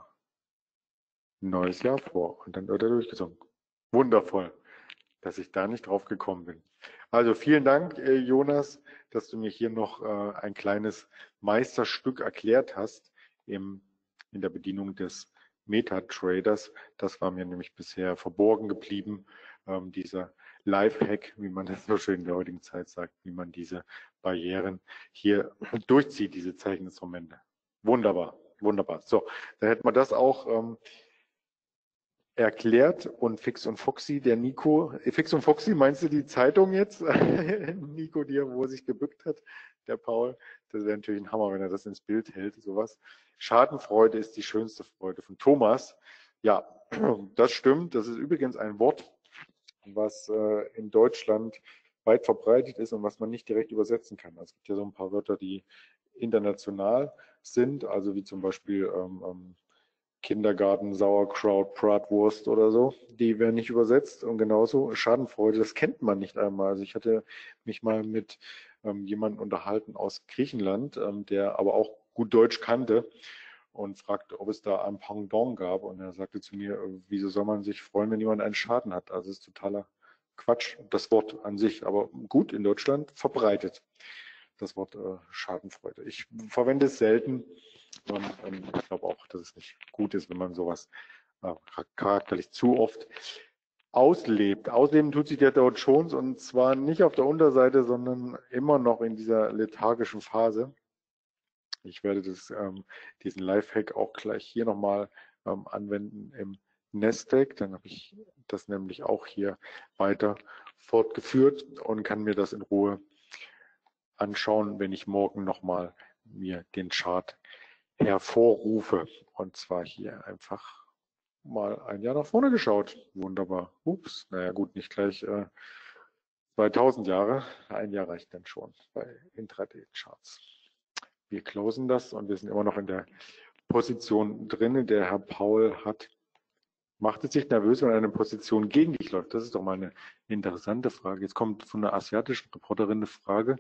ein neues Jahr vor und dann wird er durchgezogen. Wundervoll, dass ich da nicht drauf gekommen bin. Also vielen Dank, Jonas, dass du mir hier noch ein kleines Meisterstück erklärt hast in der Bedienung des MetaTraders. Das war mir nämlich bisher verborgen geblieben, dieser Lifehack, wie man das so schön in der heutigen Zeit sagt, wie man diese Barrieren hier durchzieht, diese Zeicheninstrumente. Wunderbar, wunderbar. So, dann hätten wir das auch erklärt. Und Fix und Foxy, der Nico, Fix und Foxy, meinst du die Zeitung jetzt? Nico, wo er sich gebückt hat, der Paul. Das wäre natürlich ein Hammer, wenn er das ins Bild hält, sowas. Schadenfreude ist die schönste Freude von Thomas. Ja, das stimmt. Das ist übrigens ein Wort, was in Deutschland weit verbreitet ist und was man nicht direkt übersetzen kann. Also es gibt ja so ein paar Wörter, die international sind, also wie zum Beispiel Kindergarten, Sauerkraut, Bratwurst oder so, die werden nicht übersetzt. Und genauso Schadenfreude, das kennt man nicht einmal. Also ich hatte mich mal mit jemandem unterhalten aus Griechenland, der aber auch gut Deutsch kannte und fragte, ob es da ein Pendant gab. Und er sagte zu mir, wieso soll man sich freuen, wenn jemand einen Schaden hat? Also es ist totaler Quatsch, das Wort an sich, aber gut in Deutschland verbreitet, das Wort Schadenfreude. Ich verwende es selten und ich glaube auch, dass es nicht gut ist, wenn man sowas charakterlich zu oft auslebt. Ausleben tut sich der Dow Jones und zwar nicht auf der Unterseite, sondern immer noch in dieser lethargischen Phase. Ich werde diesen Lifehack auch gleich hier nochmal anwenden im Nasdaq. Dann habe ich das nämlich auch hier weiter fortgeführt und kann mir das in Ruhe anschauen, wenn ich morgen nochmal mir den Chart hervorrufe. Und zwar hier einfach mal ein Jahr nach vorne geschaut. Wunderbar. Ups, naja gut, nicht gleich 2000 Jahre. Ein Jahr reicht dann schon bei Intraday-Charts. Wir closen das und wir sind immer noch in der Position drin. Der Herr Paul macht es sich nervös, wenn eine Position gegen dich läuft. Das ist doch mal eine interessante Frage. Jetzt kommt von einer asiatischen Reporterin eine Frage.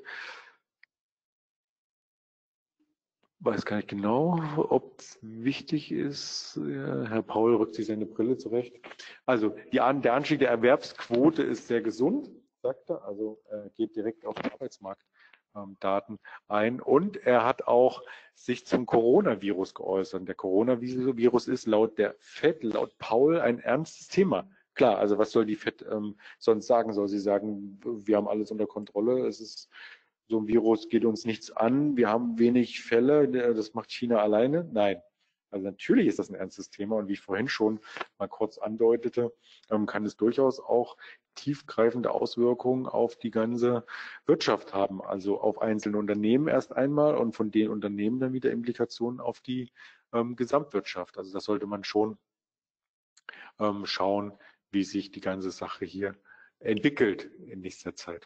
Weiß gar nicht genau, ob es wichtig ist. Ja, Herr Paul rückt sich seine Brille zurecht. Also der Anstieg der Erwerbsquote ist sehr gesund, sagt er. Also er geht direkt auf Arbeitsmarktdaten ein. Und er hat auch sich zum Coronavirus geäußert. Der Coronavirus ist laut der FED, laut Paul, ein ernstes Thema. Klar, also was soll die FED sonst sagen? Soll sie sagen, wir haben alles unter Kontrolle, es ist so ein Virus geht uns nichts an, wir haben wenig Fälle, das macht China alleine? Nein. Also natürlich ist das ein ernstes Thema und wie ich vorhin schon mal kurz andeutete, kann es durchaus auch tiefgreifende Auswirkungen auf die ganze Wirtschaft haben, also auf einzelne Unternehmen erst einmal und von den Unternehmen dann wieder Implikationen auf die Gesamtwirtschaft. Also das sollte man schon schauen, wie sich die ganze Sache hier entwickelt in nächster Zeit.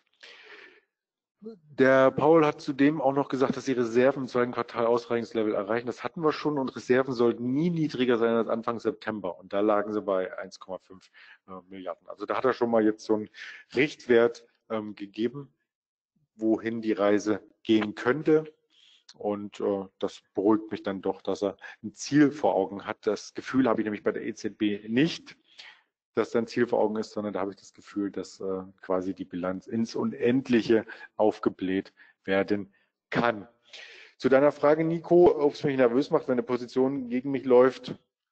Der Paul hat zudem auch noch gesagt, dass die Reserven im zweiten Quartal Ausreichungslevel erreichen. Das hatten wir schon und Reserven sollten nie niedriger sein als Anfang September. Und da lagen sie bei 1,5 Milliarden. Also da hat er schon mal jetzt so einen Richtwert gegeben, wohin die Reise gehen könnte. Und das beruhigt mich dann doch, dass er ein Ziel vor Augen hat. Das Gefühl habe ich nämlich bei der EZB nicht, dass sein Ziel vor Augen ist, sondern da habe ich das Gefühl, dass quasi die Bilanz ins Unendliche aufgebläht werden kann. Zu deiner Frage, Nico, ob es mich nervös macht, wenn eine Position gegen mich läuft,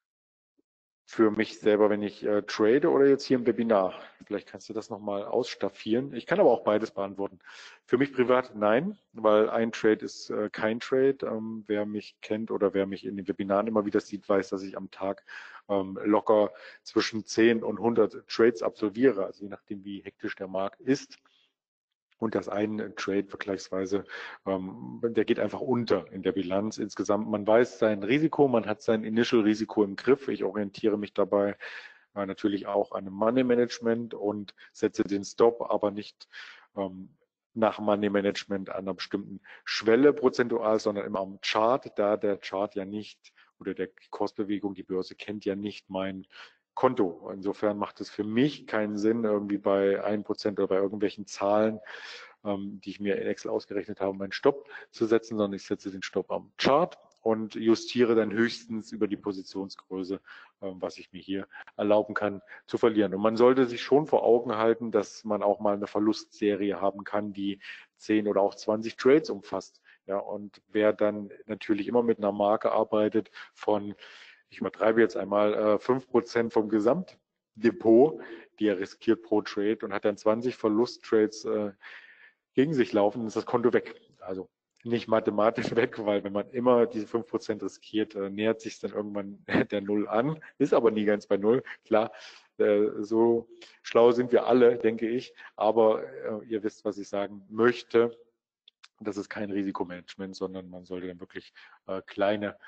für mich selber, wenn ich trade oder jetzt hier im Webinar. Vielleicht kannst du das nochmal ausstaffieren. Ich kann aber auch beides beantworten. Für mich privat nein, weil ein Trade ist kein Trade. Wer mich kennt oder wer mich in den Webinaren immer wieder sieht, weiß, dass ich am Tag locker zwischen 10 und 100 Trades absolviere, also je nachdem, wie hektisch der Markt ist. Und das ein Trade vergleichsweise, der geht einfach unter in der Bilanz insgesamt. Man weiß sein Risiko, man hat sein Initial-Risiko im Griff. Ich orientiere mich dabei natürlich auch an einem Money Management und setze den Stop, aber nicht nach Money Management an einer bestimmten Schwelle prozentual, sondern immer am Chart, da der Chart ja nicht oder die Kursbewegung, die Börse kennt ja nicht mein Konto. Insofern macht es für mich keinen Sinn, irgendwie bei 1% oder bei irgendwelchen Zahlen, die ich mir in Excel ausgerechnet habe, meinen Stopp zu setzen, sondern ich setze den Stopp am Chart und justiere dann höchstens über die Positionsgröße, was ich mir hier erlauben kann zu verlieren. Und man sollte sich schon vor Augen halten, dass man auch mal eine Verlustserie haben kann, die 10 oder auch 20 Trades umfasst. Ja, und wer dann natürlich immer mit einer Marke arbeitet von, ich übertreibe jetzt einmal 5% vom Gesamtdepot, die er riskiert pro Trade und hat dann 20 Verlusttrades gegen sich laufen, dann ist das Konto weg. Also nicht mathematisch weg, weil wenn man immer diese 5% riskiert, nähert sich dann irgendwann der Null an, ist aber nie ganz bei Null. Klar, so schlau sind wir alle, denke ich, aber ihr wisst, was ich sagen möchte. Das ist kein Risikomanagement, sondern man sollte dann wirklich kleine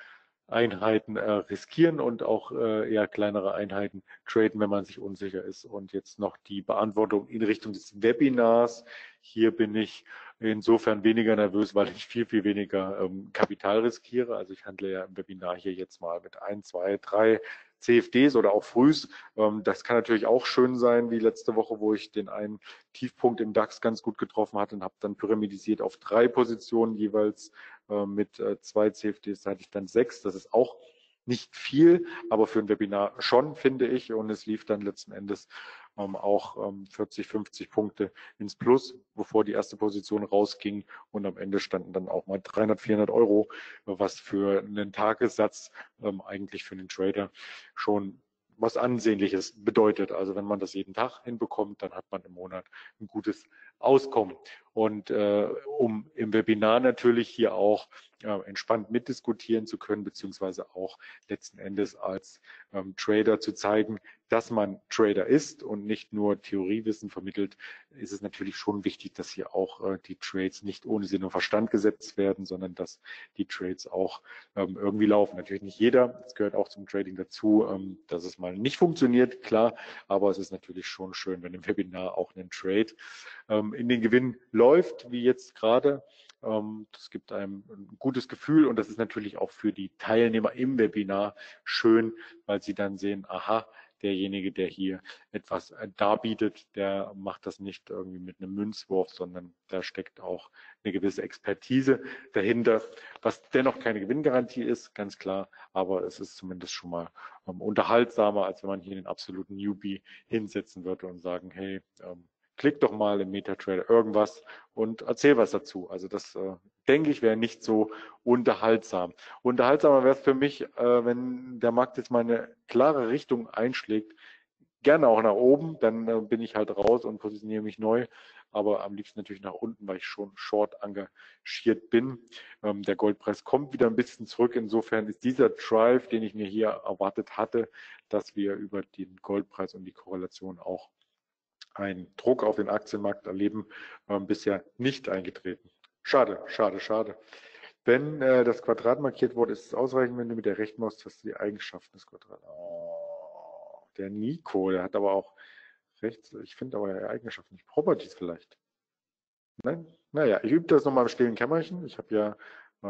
Einheiten riskieren und auch eher kleinere Einheiten traden, wenn man sich unsicher ist. Und jetzt noch die Beantwortung in Richtung des Webinars. Hier bin ich insofern weniger nervös, weil ich viel, viel weniger Kapital riskiere. Also ich handle ja im Webinar hier jetzt mal mit 1, 2, 3 CFDs oder auch Frühs. Das kann natürlich auch schön sein, wie letzte Woche, wo ich den einen Tiefpunkt im DAX ganz gut getroffen hatte und habe dann pyramidisiert auf 3 Positionen jeweils mit 2 CFDs, da hatte ich dann 6. Das ist auch nicht viel, aber für ein Webinar schon, finde ich. Und es lief dann letzten Endes auch 40, 50 Punkte ins Plus, bevor die erste Position rausging. Und am Ende standen dann auch mal 300, 400 Euro, was für einen Tagessatz eigentlich für einen Trader schon was Ansehnliches bedeutet. Also wenn man das jeden Tag hinbekommt, dann hat man im Monat ein gutes Auskommen. Und um im Webinar natürlich hier auch entspannt mitdiskutieren zu können, beziehungsweise auch letzten Endes als Trader zu zeigen, dass man Trader ist und nicht nur Theoriewissen vermittelt, ist es natürlich schon wichtig, dass hier auch die Trades nicht ohne Sinn und Verstand gesetzt werden, sondern dass die Trades auch irgendwie laufen. Natürlich nicht jeder, es gehört auch zum Trading dazu, dass es mal nicht funktioniert, klar, aber es ist natürlich schon schön, wenn im Webinar auch ein Trade in den Gewinn läuft, wie jetzt gerade. Das gibt einem ein gutes Gefühl und das ist natürlich auch für die Teilnehmer im Webinar schön, weil sie dann sehen, aha, derjenige, der hier etwas darbietet, der macht das nicht irgendwie mit einem Münzwurf, sondern da steckt auch eine gewisse Expertise dahinter, was dennoch keine Gewinngarantie ist, ganz klar, aber es ist zumindest schon mal unterhaltsamer, als wenn man hier einen absoluten Newbie hinsetzen würde und sagen, hey, klick doch mal im MetaTrader irgendwas und erzähl was dazu. Also das denke ich, wäre nicht so unterhaltsam. Unterhaltsamer wäre es für mich, wenn der Markt jetzt mal eine klare Richtung einschlägt, gerne auch nach oben, dann bin ich halt raus und positioniere mich neu, aber am liebsten natürlich nach unten, weil ich schon short engagiert bin. Der Goldpreis kommt wieder ein bisschen zurück. Insofern ist dieser Drive, den ich mir hier erwartet hatte, dass wir über den Goldpreis und die Korrelation auch einen Druck auf den Aktienmarkt erleben, bisher nicht eingetreten. Schade, schade, schade. Wenn das Quadrat markiert wurde, ist es ausreichend, wenn du mit der rechten Maustaste die Eigenschaften des Quadrats. Oh, der Nico, der hat aber auch rechts, ich finde aber Eigenschaften nicht. Properties vielleicht. Nein? Naja, ich übe das nochmal im stillen Kämmerchen. Ich habe ja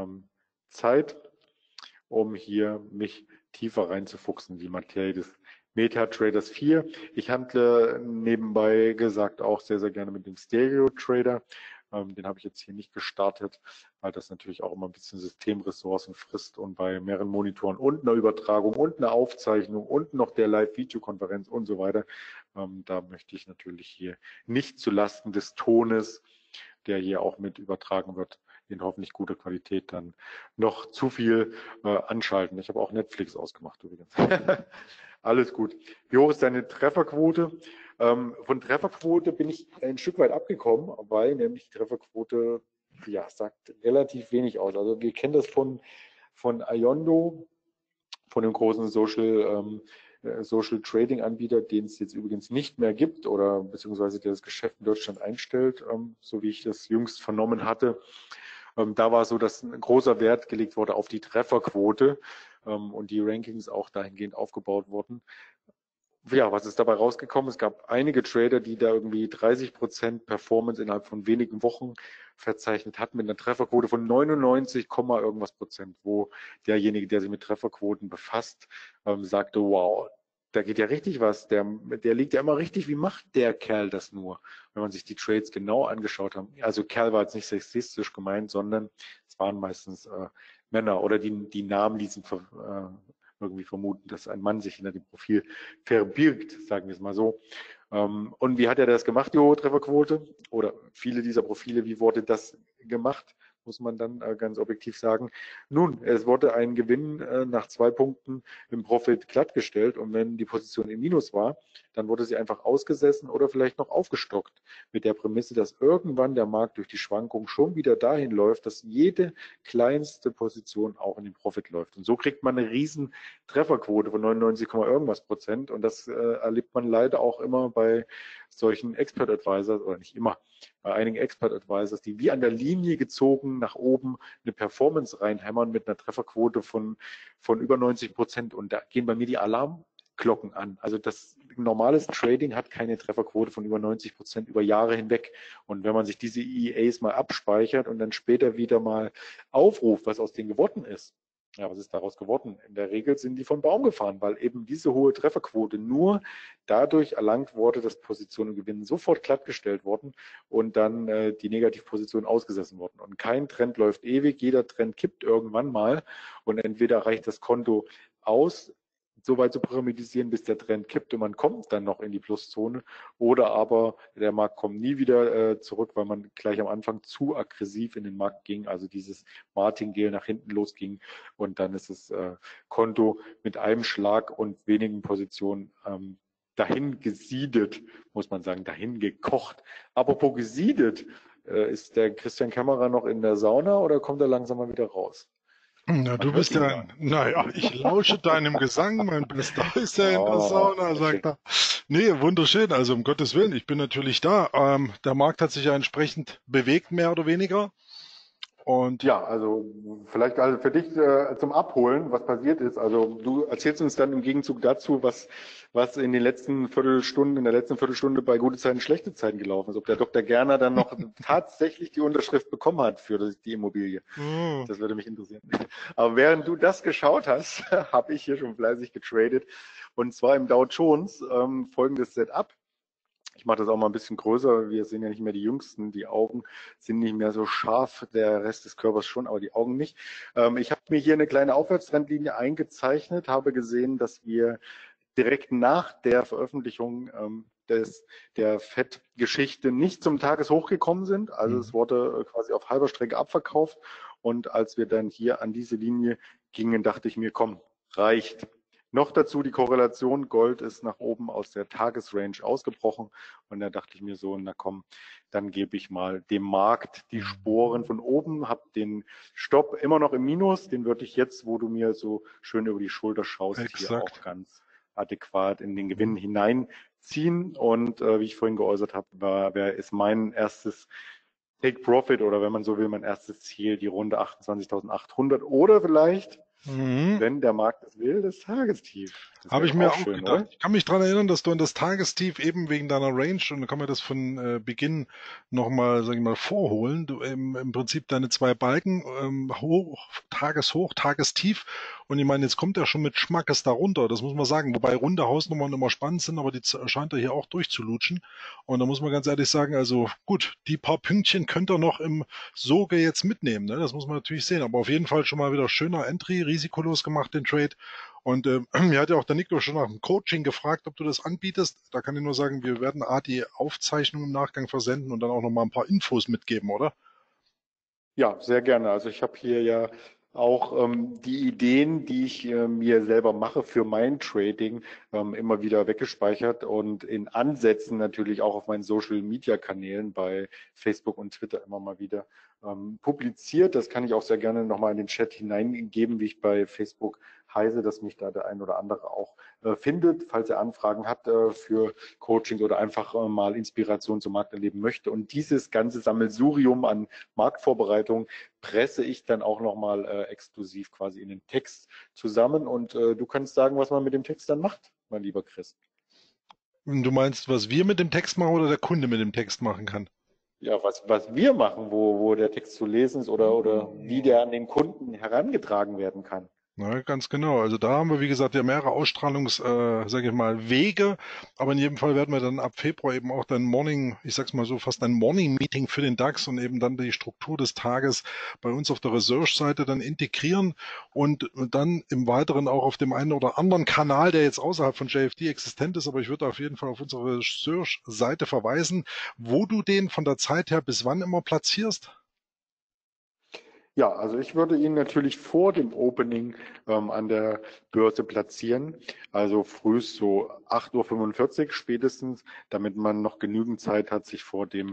Zeit, um hier mich tiefer reinzufuchsen, die Materie des MetaTraders 4. Ich handle nebenbei gesagt auch sehr, sehr gerne mit dem Stereo Trader. Den habe ich jetzt hier nicht gestartet, weil das natürlich auch immer ein bisschen Systemressourcen frisst und bei mehreren Monitoren und einer Übertragung und einer Aufzeichnung und noch der Live-Videokonferenz und so weiter. Da möchte ich natürlich hier nicht zulasten des Tones, der hier auch mit übertragen wird, in hoffentlich guter Qualität, dann noch zu viel anschalten. Ich habe auch Netflix ausgemacht übrigens. Alles gut. Wie hoch ist deine Trefferquote? Von Trefferquote bin ich ein Stück weit abgekommen, weil nämlich die Trefferquote ja, sagt relativ wenig aus. Also wir kennen das von Iondo, von dem großen Social Trading Anbieter, den es jetzt übrigens nicht mehr gibt oder beziehungsweise der das Geschäft in Deutschland einstellt, so wie ich das jüngst vernommen hatte. Da war es so, dass ein großer Wert gelegt wurde auf die Trefferquote und die Rankings auch dahingehend aufgebaut wurden. Ja, was ist dabei rausgekommen? Es gab einige Trader, die da irgendwie 30% Performance innerhalb von wenigen Wochen verzeichnet hatten mit einer Trefferquote von 99, irgendwas Prozent, wo derjenige, der sich mit Trefferquoten befasst, sagte, wow, da geht ja richtig was. Der liegt ja immer richtig. Wie macht der Kerl das nur? Wenn man sich die Trades genau angeschaut hat. Also Kerl war jetzt nicht sexistisch gemeint, sondern es waren meistens Männer oder die Namen ließen irgendwie vermuten, dass ein Mann sich hinter dem Profil verbirgt, sagen wir es mal so. Und wie hat er das gemacht, die hohe Trefferquote? Oder viele dieser Profile, wie wurde das gemacht? Muss man dann ganz objektiv sagen. Nun, es wurde ein Gewinn nach 2 Punkten im Profit glattgestellt und wenn die Position im Minus war, dann wurde sie einfach ausgesessen oder vielleicht noch aufgestockt mit der Prämisse, dass irgendwann der Markt durch die Schwankung schon wieder dahin läuft, dass jede kleinste Position auch in den Profit läuft. Und so kriegt man eine riesen Trefferquote von 99, irgendwas Prozent und das erlebt man leider auch immer bei solchen Expert Advisors, oder nicht immer, bei einigen Expert Advisors, die wie an der Linie gezogen nach oben eine Performance reinhämmern mit einer Trefferquote von über 90%. Und da gehen bei mir die Alarmglocken an. Also das normales Trading hat keine Trefferquote von über 90% über Jahre hinweg. Und wenn man sich diese EAs mal abspeichert und dann später wieder mal aufruft, was aus denen geworden ist, ja, was ist daraus geworden? In der Regel sind die von Baum gefahren, weil eben diese hohe Trefferquote nur dadurch erlangt wurde, dass Positionen und Gewinnen sofort glattgestellt wurden und dann die Negativpositionen ausgesessen wurden. Und kein Trend läuft ewig, jeder Trend kippt irgendwann mal und entweder reicht das Konto aus, so weit zu pyramidisieren, bis der Trend kippt und man kommt dann noch in die Pluszone, oder aber der Markt kommt nie wieder zurück, weil man gleich am Anfang zu aggressiv in den Markt ging, also dieses Martingale nach hinten losging und dann ist das Konto mit einem Schlag und wenigen Positionen dahin gesiedet, muss man sagen, dahin gekocht. Apropos gesiedet, ist der Christian Kämmerer noch in der Sauna oder kommt er langsam mal wieder raus? Na, du Man hört bist ihn ja, gar nicht. naja, ich lausche deinem Gesang, mein Bester ist ja in der Oh, Sauna, sehr sagt schön. er. Nee, wunderschön, also um Gottes Willen, ich bin natürlich da. Der Markt hat sich ja entsprechend bewegt, mehr oder weniger. Und Ja, also vielleicht also für dich zum Abholen, was passiert ist. Also du erzählst uns dann im Gegenzug dazu, was in den letzten Viertelstunden, in der letzten Viertelstunde bei gute Zeiten, schlechte Zeiten gelaufen ist. Ob der Dr. Gerner dann noch tatsächlich die Unterschrift bekommen hat für die Immobilie. hm, Das würde mich interessieren. Aber während du das geschaut hast, habe ich hier schon fleißig getradet. Und zwar im Dow Jones folgendes Setup. Ich mache das auch mal ein bisschen größer. Wir sind ja nicht mehr die Jüngsten. Die Augen sind nicht mehr so scharf. Der Rest des Körpers schon, aber die Augen nicht. Ich habe mir hier eine kleine Aufwärtstrendlinie eingezeichnet, habe gesehen, dass wir direkt nach der Veröffentlichung der FED-Geschichte nicht zum Tageshoch gekommen sind. Also es wurde quasi auf halber Strecke abverkauft. Und als wir dann hier an diese Linie gingen, dachte ich mir, komm, reicht. Noch dazu die Korrelation, Gold ist nach oben aus der Tagesrange ausgebrochen und da dachte ich mir so, na komm, dann gebe ich mal dem Markt die Sporen von oben, habe den Stopp immer noch im Minus, den würde ich jetzt, wo du mir so schön über die Schulter schaust, hier auch exakt. ganz adäquat in den Gewinn hineinziehen und wie ich vorhin geäußert habe, ist mein erstes Take Profit oder wenn man so will, mein erstes Ziel, die Runde 28.800 oder vielleicht, Mhm. wenn der Markt es will, das Tagestief. Das Habe wäre ich doch mir auch auch schön, gedacht. oder? Ich kann mich daran erinnern, dass du an das Tagestief eben wegen deiner Range, und dann kann man das von Beginn nochmal, sag ich mal, vorholen. Du im Prinzip deine zwei Balken, Tageshoch, Tagestief. Und ich meine, jetzt kommt er schon mit Schmackes darunter, das muss man sagen. Wobei runde Hausnummern immer spannend sind, aber die scheint er hier auch durchzulutschen. Und da muss man ganz ehrlich sagen, also gut, die paar Pünktchen könnt ihr noch im Soge jetzt mitnehmen. Ne? Das muss man natürlich sehen. Aber auf jeden Fall schon mal wieder schöner Entry, risikolos gemacht, den Trade. Und mir hat ja auch der Nico schon nach dem Coaching gefragt, ob du das anbietest. Da kann ich nur sagen, wir werden die Aufzeichnung im Nachgang versenden und dann auch noch mal ein paar Infos mitgeben, oder? Ja, sehr gerne. Also ich habe hier ja auch die Ideen, die ich mir selber mache für mein Trading, immer wieder weggespeichert und in Ansätzen natürlich auch auf meinen Social-Media-Kanälen bei Facebook und Twitter immer mal wieder publiziert. Das kann ich auch sehr gerne nochmal in den Chat hineingeben, wie ich bei Facebook heiße, dass mich da der ein oder andere auch findet, falls er Anfragen hat für Coaching oder einfach mal Inspiration zum Markt erleben möchte. Und dieses ganze Sammelsurium an Marktvorbereitung presse ich dann auch nochmal exklusiv quasi in den Text zusammen. Und du kannst sagen, was man mit dem Text dann macht, mein lieber Chris. Du meinst, was wir mit dem Text machen oder der Kunde mit dem Text machen kann? Ja, was wir machen, wo der Text zu lesen ist oder wie der an den Kunden herangetragen werden kann. Na, ganz genau. Also da haben wir, wie gesagt, ja mehrere sage ich mal, Wege. Aber in jedem Fall werden wir dann ab Februar eben auch dann ich sag's mal so, fast ein Morning-Meeting für den DAX und eben dann die Struktur des Tages bei uns auf der Research-Seite dann integrieren und dann im Weiteren auch auf dem einen oder anderen Kanal, der jetzt außerhalb von JFD existent ist. Aber ich würde auf jeden Fall auf unsere Research-Seite verweisen, wo du den von der Zeit her bis wann immer platzierst. Ja, also ich würde ihn natürlich vor dem Opening an der Börse platzieren, also frühst so 8:45 Uhr spätestens, damit man noch genügend Zeit hat, sich vor dem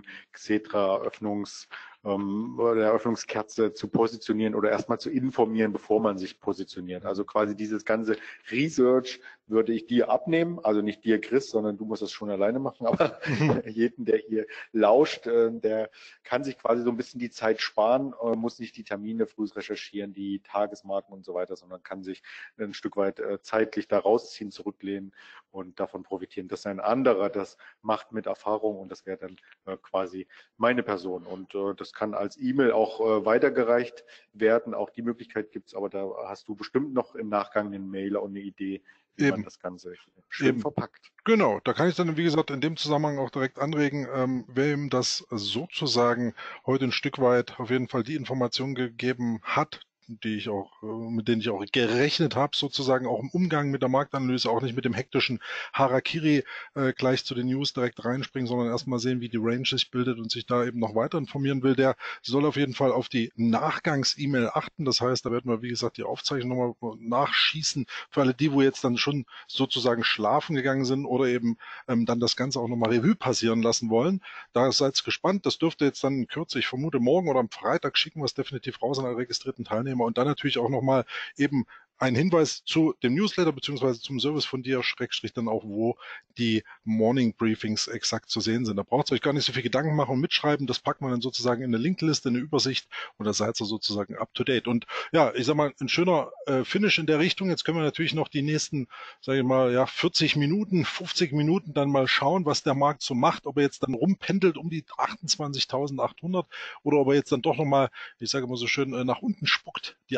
Xetra der Eröffnungskerze zu positionieren oder erstmal zu informieren, bevor man sich positioniert. Also quasi dieses ganze Research würde ich dir abnehmen. Also nicht dir, Chris, sondern du musst das schon alleine machen. Aber jeden, der hier lauscht, der kann sich quasi so ein bisschen die Zeit sparen, muss nicht die Termine früh recherchieren, die Tagesmarken und so weiter, sondern kann sich ein Stück weit zeitlich da rausziehen, zurücklehnen und davon profitieren, dass ein anderer das macht mit Erfahrung, und das wäre dann quasi meine Person. Und das kann als E-Mail auch weitergereicht werden. Auch die Möglichkeit gibt es, aber da hast du bestimmt noch im Nachgang einen Mailer und eine Idee, wie man Eben, das Ganze schön eben. verpackt. Genau, da kann ich dann, wie gesagt, in dem Zusammenhang auch direkt anregen, wem das sozusagen heute ein Stück weit auf jeden Fall die Information gegeben hat, die ich auch, mit denen ich auch gerechnet habe, sozusagen auch im Umgang mit der Marktanalyse, auch nicht mit dem hektischen Harakiri gleich zu den News direkt reinspringen, sondern erstmal sehen, wie die Range sich bildet und sich da eben noch weiter informieren will, der soll auf jeden Fall auf die Nachgangs-E-Mail achten. Das heißt, da werden wir, wie gesagt, die Aufzeichnung nochmal nachschießen für alle die, wo jetzt dann schon sozusagen schlafen gegangen sind oder eben dann das Ganze auch nochmal Revue passieren lassen wollen. Da seid gespannt. Das dürfte jetzt dann in Kürze, ich vermute morgen oder am Freitag, schicken wir es definitiv raus an alle registrierten Teilnehmer, und dann natürlich auch nochmal eben ein Hinweis zu dem Newsletter beziehungsweise zum Service von dir, Schrägstrich dann auch, wo die Morning Briefings exakt zu sehen sind. Da braucht ihr euch gar nicht so viel Gedanken machen und mitschreiben. Das packt man dann sozusagen in eine Linkliste, eine Übersicht, und da seid ihr sozusagen up to date. Und ja, ich sag mal, ein schöner Finish in der Richtung. Jetzt können wir natürlich noch die nächsten, sage ich mal, ja, 40 Minuten, 50 Minuten dann mal schauen, was der Markt so macht, ob er jetzt dann rumpendelt um die 28.800 oder ob er jetzt dann doch nochmal, ich sage immer so schön, nach unten spuckt, die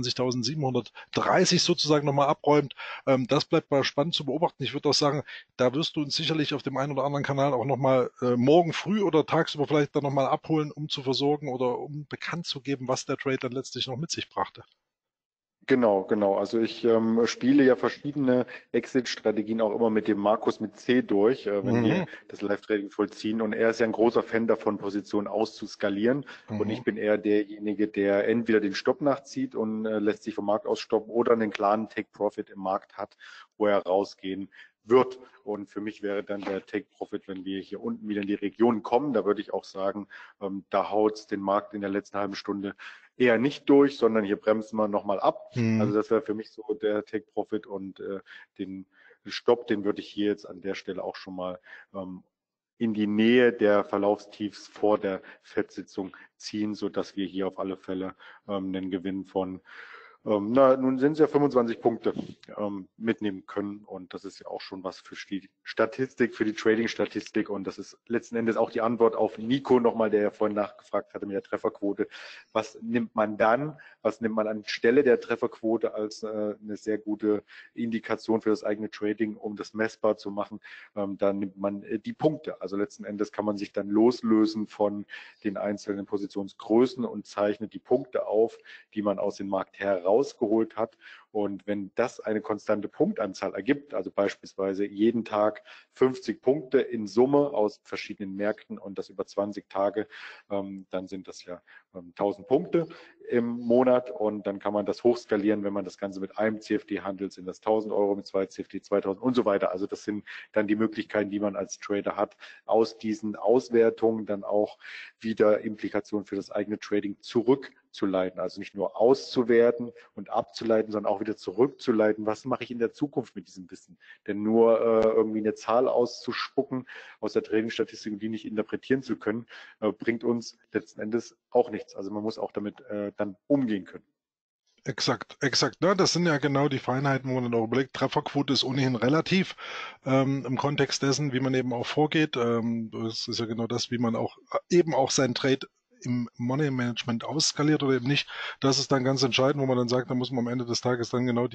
28.730 sozusagen nochmal abräumt. Das bleibt mal spannend zu beobachten. Ich würde auch sagen, da wirst du uns sicherlich auf dem einen oder anderen Kanal auch nochmal morgen früh oder tagsüber vielleicht dann nochmal abholen, um zu versorgen oder um bekannt zu geben, was der Trade dann letztlich noch mit sich brachte. Genau, genau. Also ich spiele ja verschiedene Exit-Strategien auch immer mit dem Markus mit C durch, wenn wir Mhm. das Live-Trading vollziehen. Und er ist ja ein großer Fan davon, Positionen auszuskalieren. Und Mhm. ich bin eher derjenige, der entweder den Stopp nachzieht und lässt sich vom Markt ausstoppen oder einen klaren Take-Profit im Markt hat, wo er rausgehen wird. Und für mich wäre dann der Take-Profit, wenn wir hier unten wieder in die Region kommen, da würde ich auch sagen, da haut's den Markt in der letzten halben Stunde eher nicht durch, sondern hier bremsen wir nochmal ab. Mhm. Also das wäre für mich so der Take-Profit, und den Stopp, den würde ich hier jetzt an der Stelle auch schon mal in die Nähe der Verlaufstiefs vor der FED-Sitzung ziehen, sodass wir hier auf alle Fälle einen Gewinn von nun sind es ja 25 Punkte mitnehmen können, und das ist ja auch schon was für die Statistik, für die Trading-Statistik, und das ist letzten Endes auch die Antwort auf Nico nochmal, der ja vorhin nachgefragt hatte mit der Trefferquote. Was nimmt man dann? Was nimmt man anstelle der Trefferquote als eine sehr gute Indikation für das eigene Trading, um das messbar zu machen? Da nimmt man die Punkte. Also letzten Endes kann man sich dann loslösen von den einzelnen Positionsgrößen und zeichnet die Punkte auf, die man aus dem Markt herausgeholt hat. Und wenn das eine konstante Punktanzahl ergibt, also beispielsweise jeden Tag 50 Punkte in Summe aus verschiedenen Märkten und das über 20 Tage, dann sind das ja 1000 Punkte im Monat, und dann kann man das hochskalieren. Wenn man das Ganze mit einem CFD handelt, sind das 1000 Euro, mit zwei CFD 2000 und so weiter. Also das sind dann die Möglichkeiten, die man als Trader hat, aus diesen Auswertungen dann auch wieder Implikationen für das eigene Trading zurückzuleiten. Also nicht nur auszuwerten und abzuleiten, sondern auch wieder zurückzuleiten. Was mache ich in der Zukunft mit diesem Wissen? Denn nur irgendwie eine Zahl auszuspucken aus der Trading-Statistik und die nicht interpretieren zu können, bringt uns letzten Endes auch nichts. Also man muss auch damit dann umgehen können. Exakt, exakt. Ja, das sind ja genau die Feinheiten, wo man dann auch überlegt. Trefferquote ist ohnehin relativ im Kontext dessen, wie man eben auch vorgeht. Das ist ja genau das, wie man auch eben auch seinen Trade im Money Management ausskaliert oder eben nicht. Das ist dann ganz entscheidend, wo man dann sagt, da muss man am Ende des Tages dann genau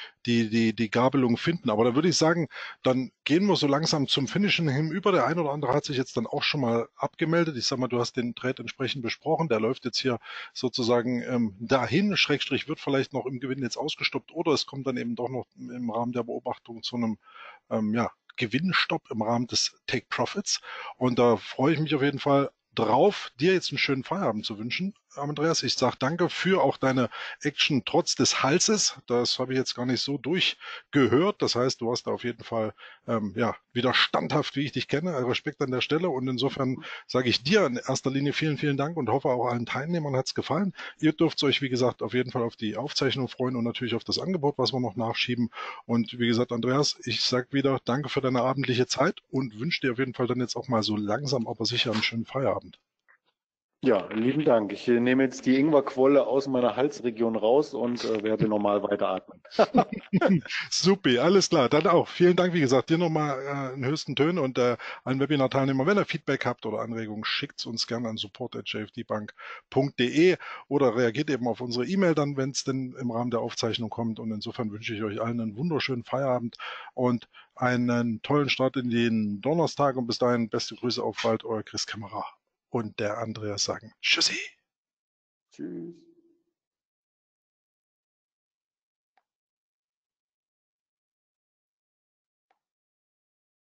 die Gabelung finden. Aber da würde ich sagen, dann gehen wir so langsam zum Finishen hinüber. Der ein oder andere hat sich jetzt dann auch schon mal abgemeldet. Ich sag mal, du hast den Trade entsprechend besprochen. Der läuft jetzt hier sozusagen dahin, Schrägstrich wird vielleicht noch im Gewinn jetzt ausgestoppt, oder es kommt dann eben doch noch im Rahmen der Beobachtung zu einem ja, Gewinnstopp im Rahmen des Take Profits. Und da freue ich mich auf jeden Fall drauf, dir jetzt einen schönen Feierabend zu wünschen. Andreas. Ich sage danke für auch deine Action trotz des Halses. Das habe ich jetzt gar nicht so durchgehört. Das heißt, du warst da auf jeden Fall ja, wieder standhaft, wie ich dich kenne. Respekt an der Stelle. Und insofern sage ich dir in erster Linie vielen, vielen Dank und hoffe auch allen Teilnehmern hat es gefallen. Ihr dürft euch, wie gesagt, auf jeden Fall auf die Aufzeichnung freuen und natürlich auf das Angebot, was wir noch nachschieben. Und wie gesagt, Andreas, ich sage wieder danke für deine abendliche Zeit und wünsche dir auf jeden Fall dann jetzt auch mal so langsam, aber sicher einen schönen Feierabend. Ja, lieben Dank. Ich nehme jetzt die Ingwerquolle aus meiner Halsregion raus und werde normal weiteratmen. Supi, alles klar. Dann auch. Vielen Dank, wie gesagt, dir nochmal in höchsten Tönen und allen Webinar-Teilnehmern. Wenn ihr Feedback habt oder Anregungen, schickt uns gerne an support@jfdbank.de oder reagiert eben auf unsere E-Mail dann, wenn es denn im Rahmen der Aufzeichnung kommt. Und insofern wünsche ich euch allen einen wunderschönen Feierabend und einen tollen Start in den Donnerstag. Und bis dahin, beste Grüße auf bald, euer Chris Kämmerer und der Andreas sagen Tschüssi. Tschüss.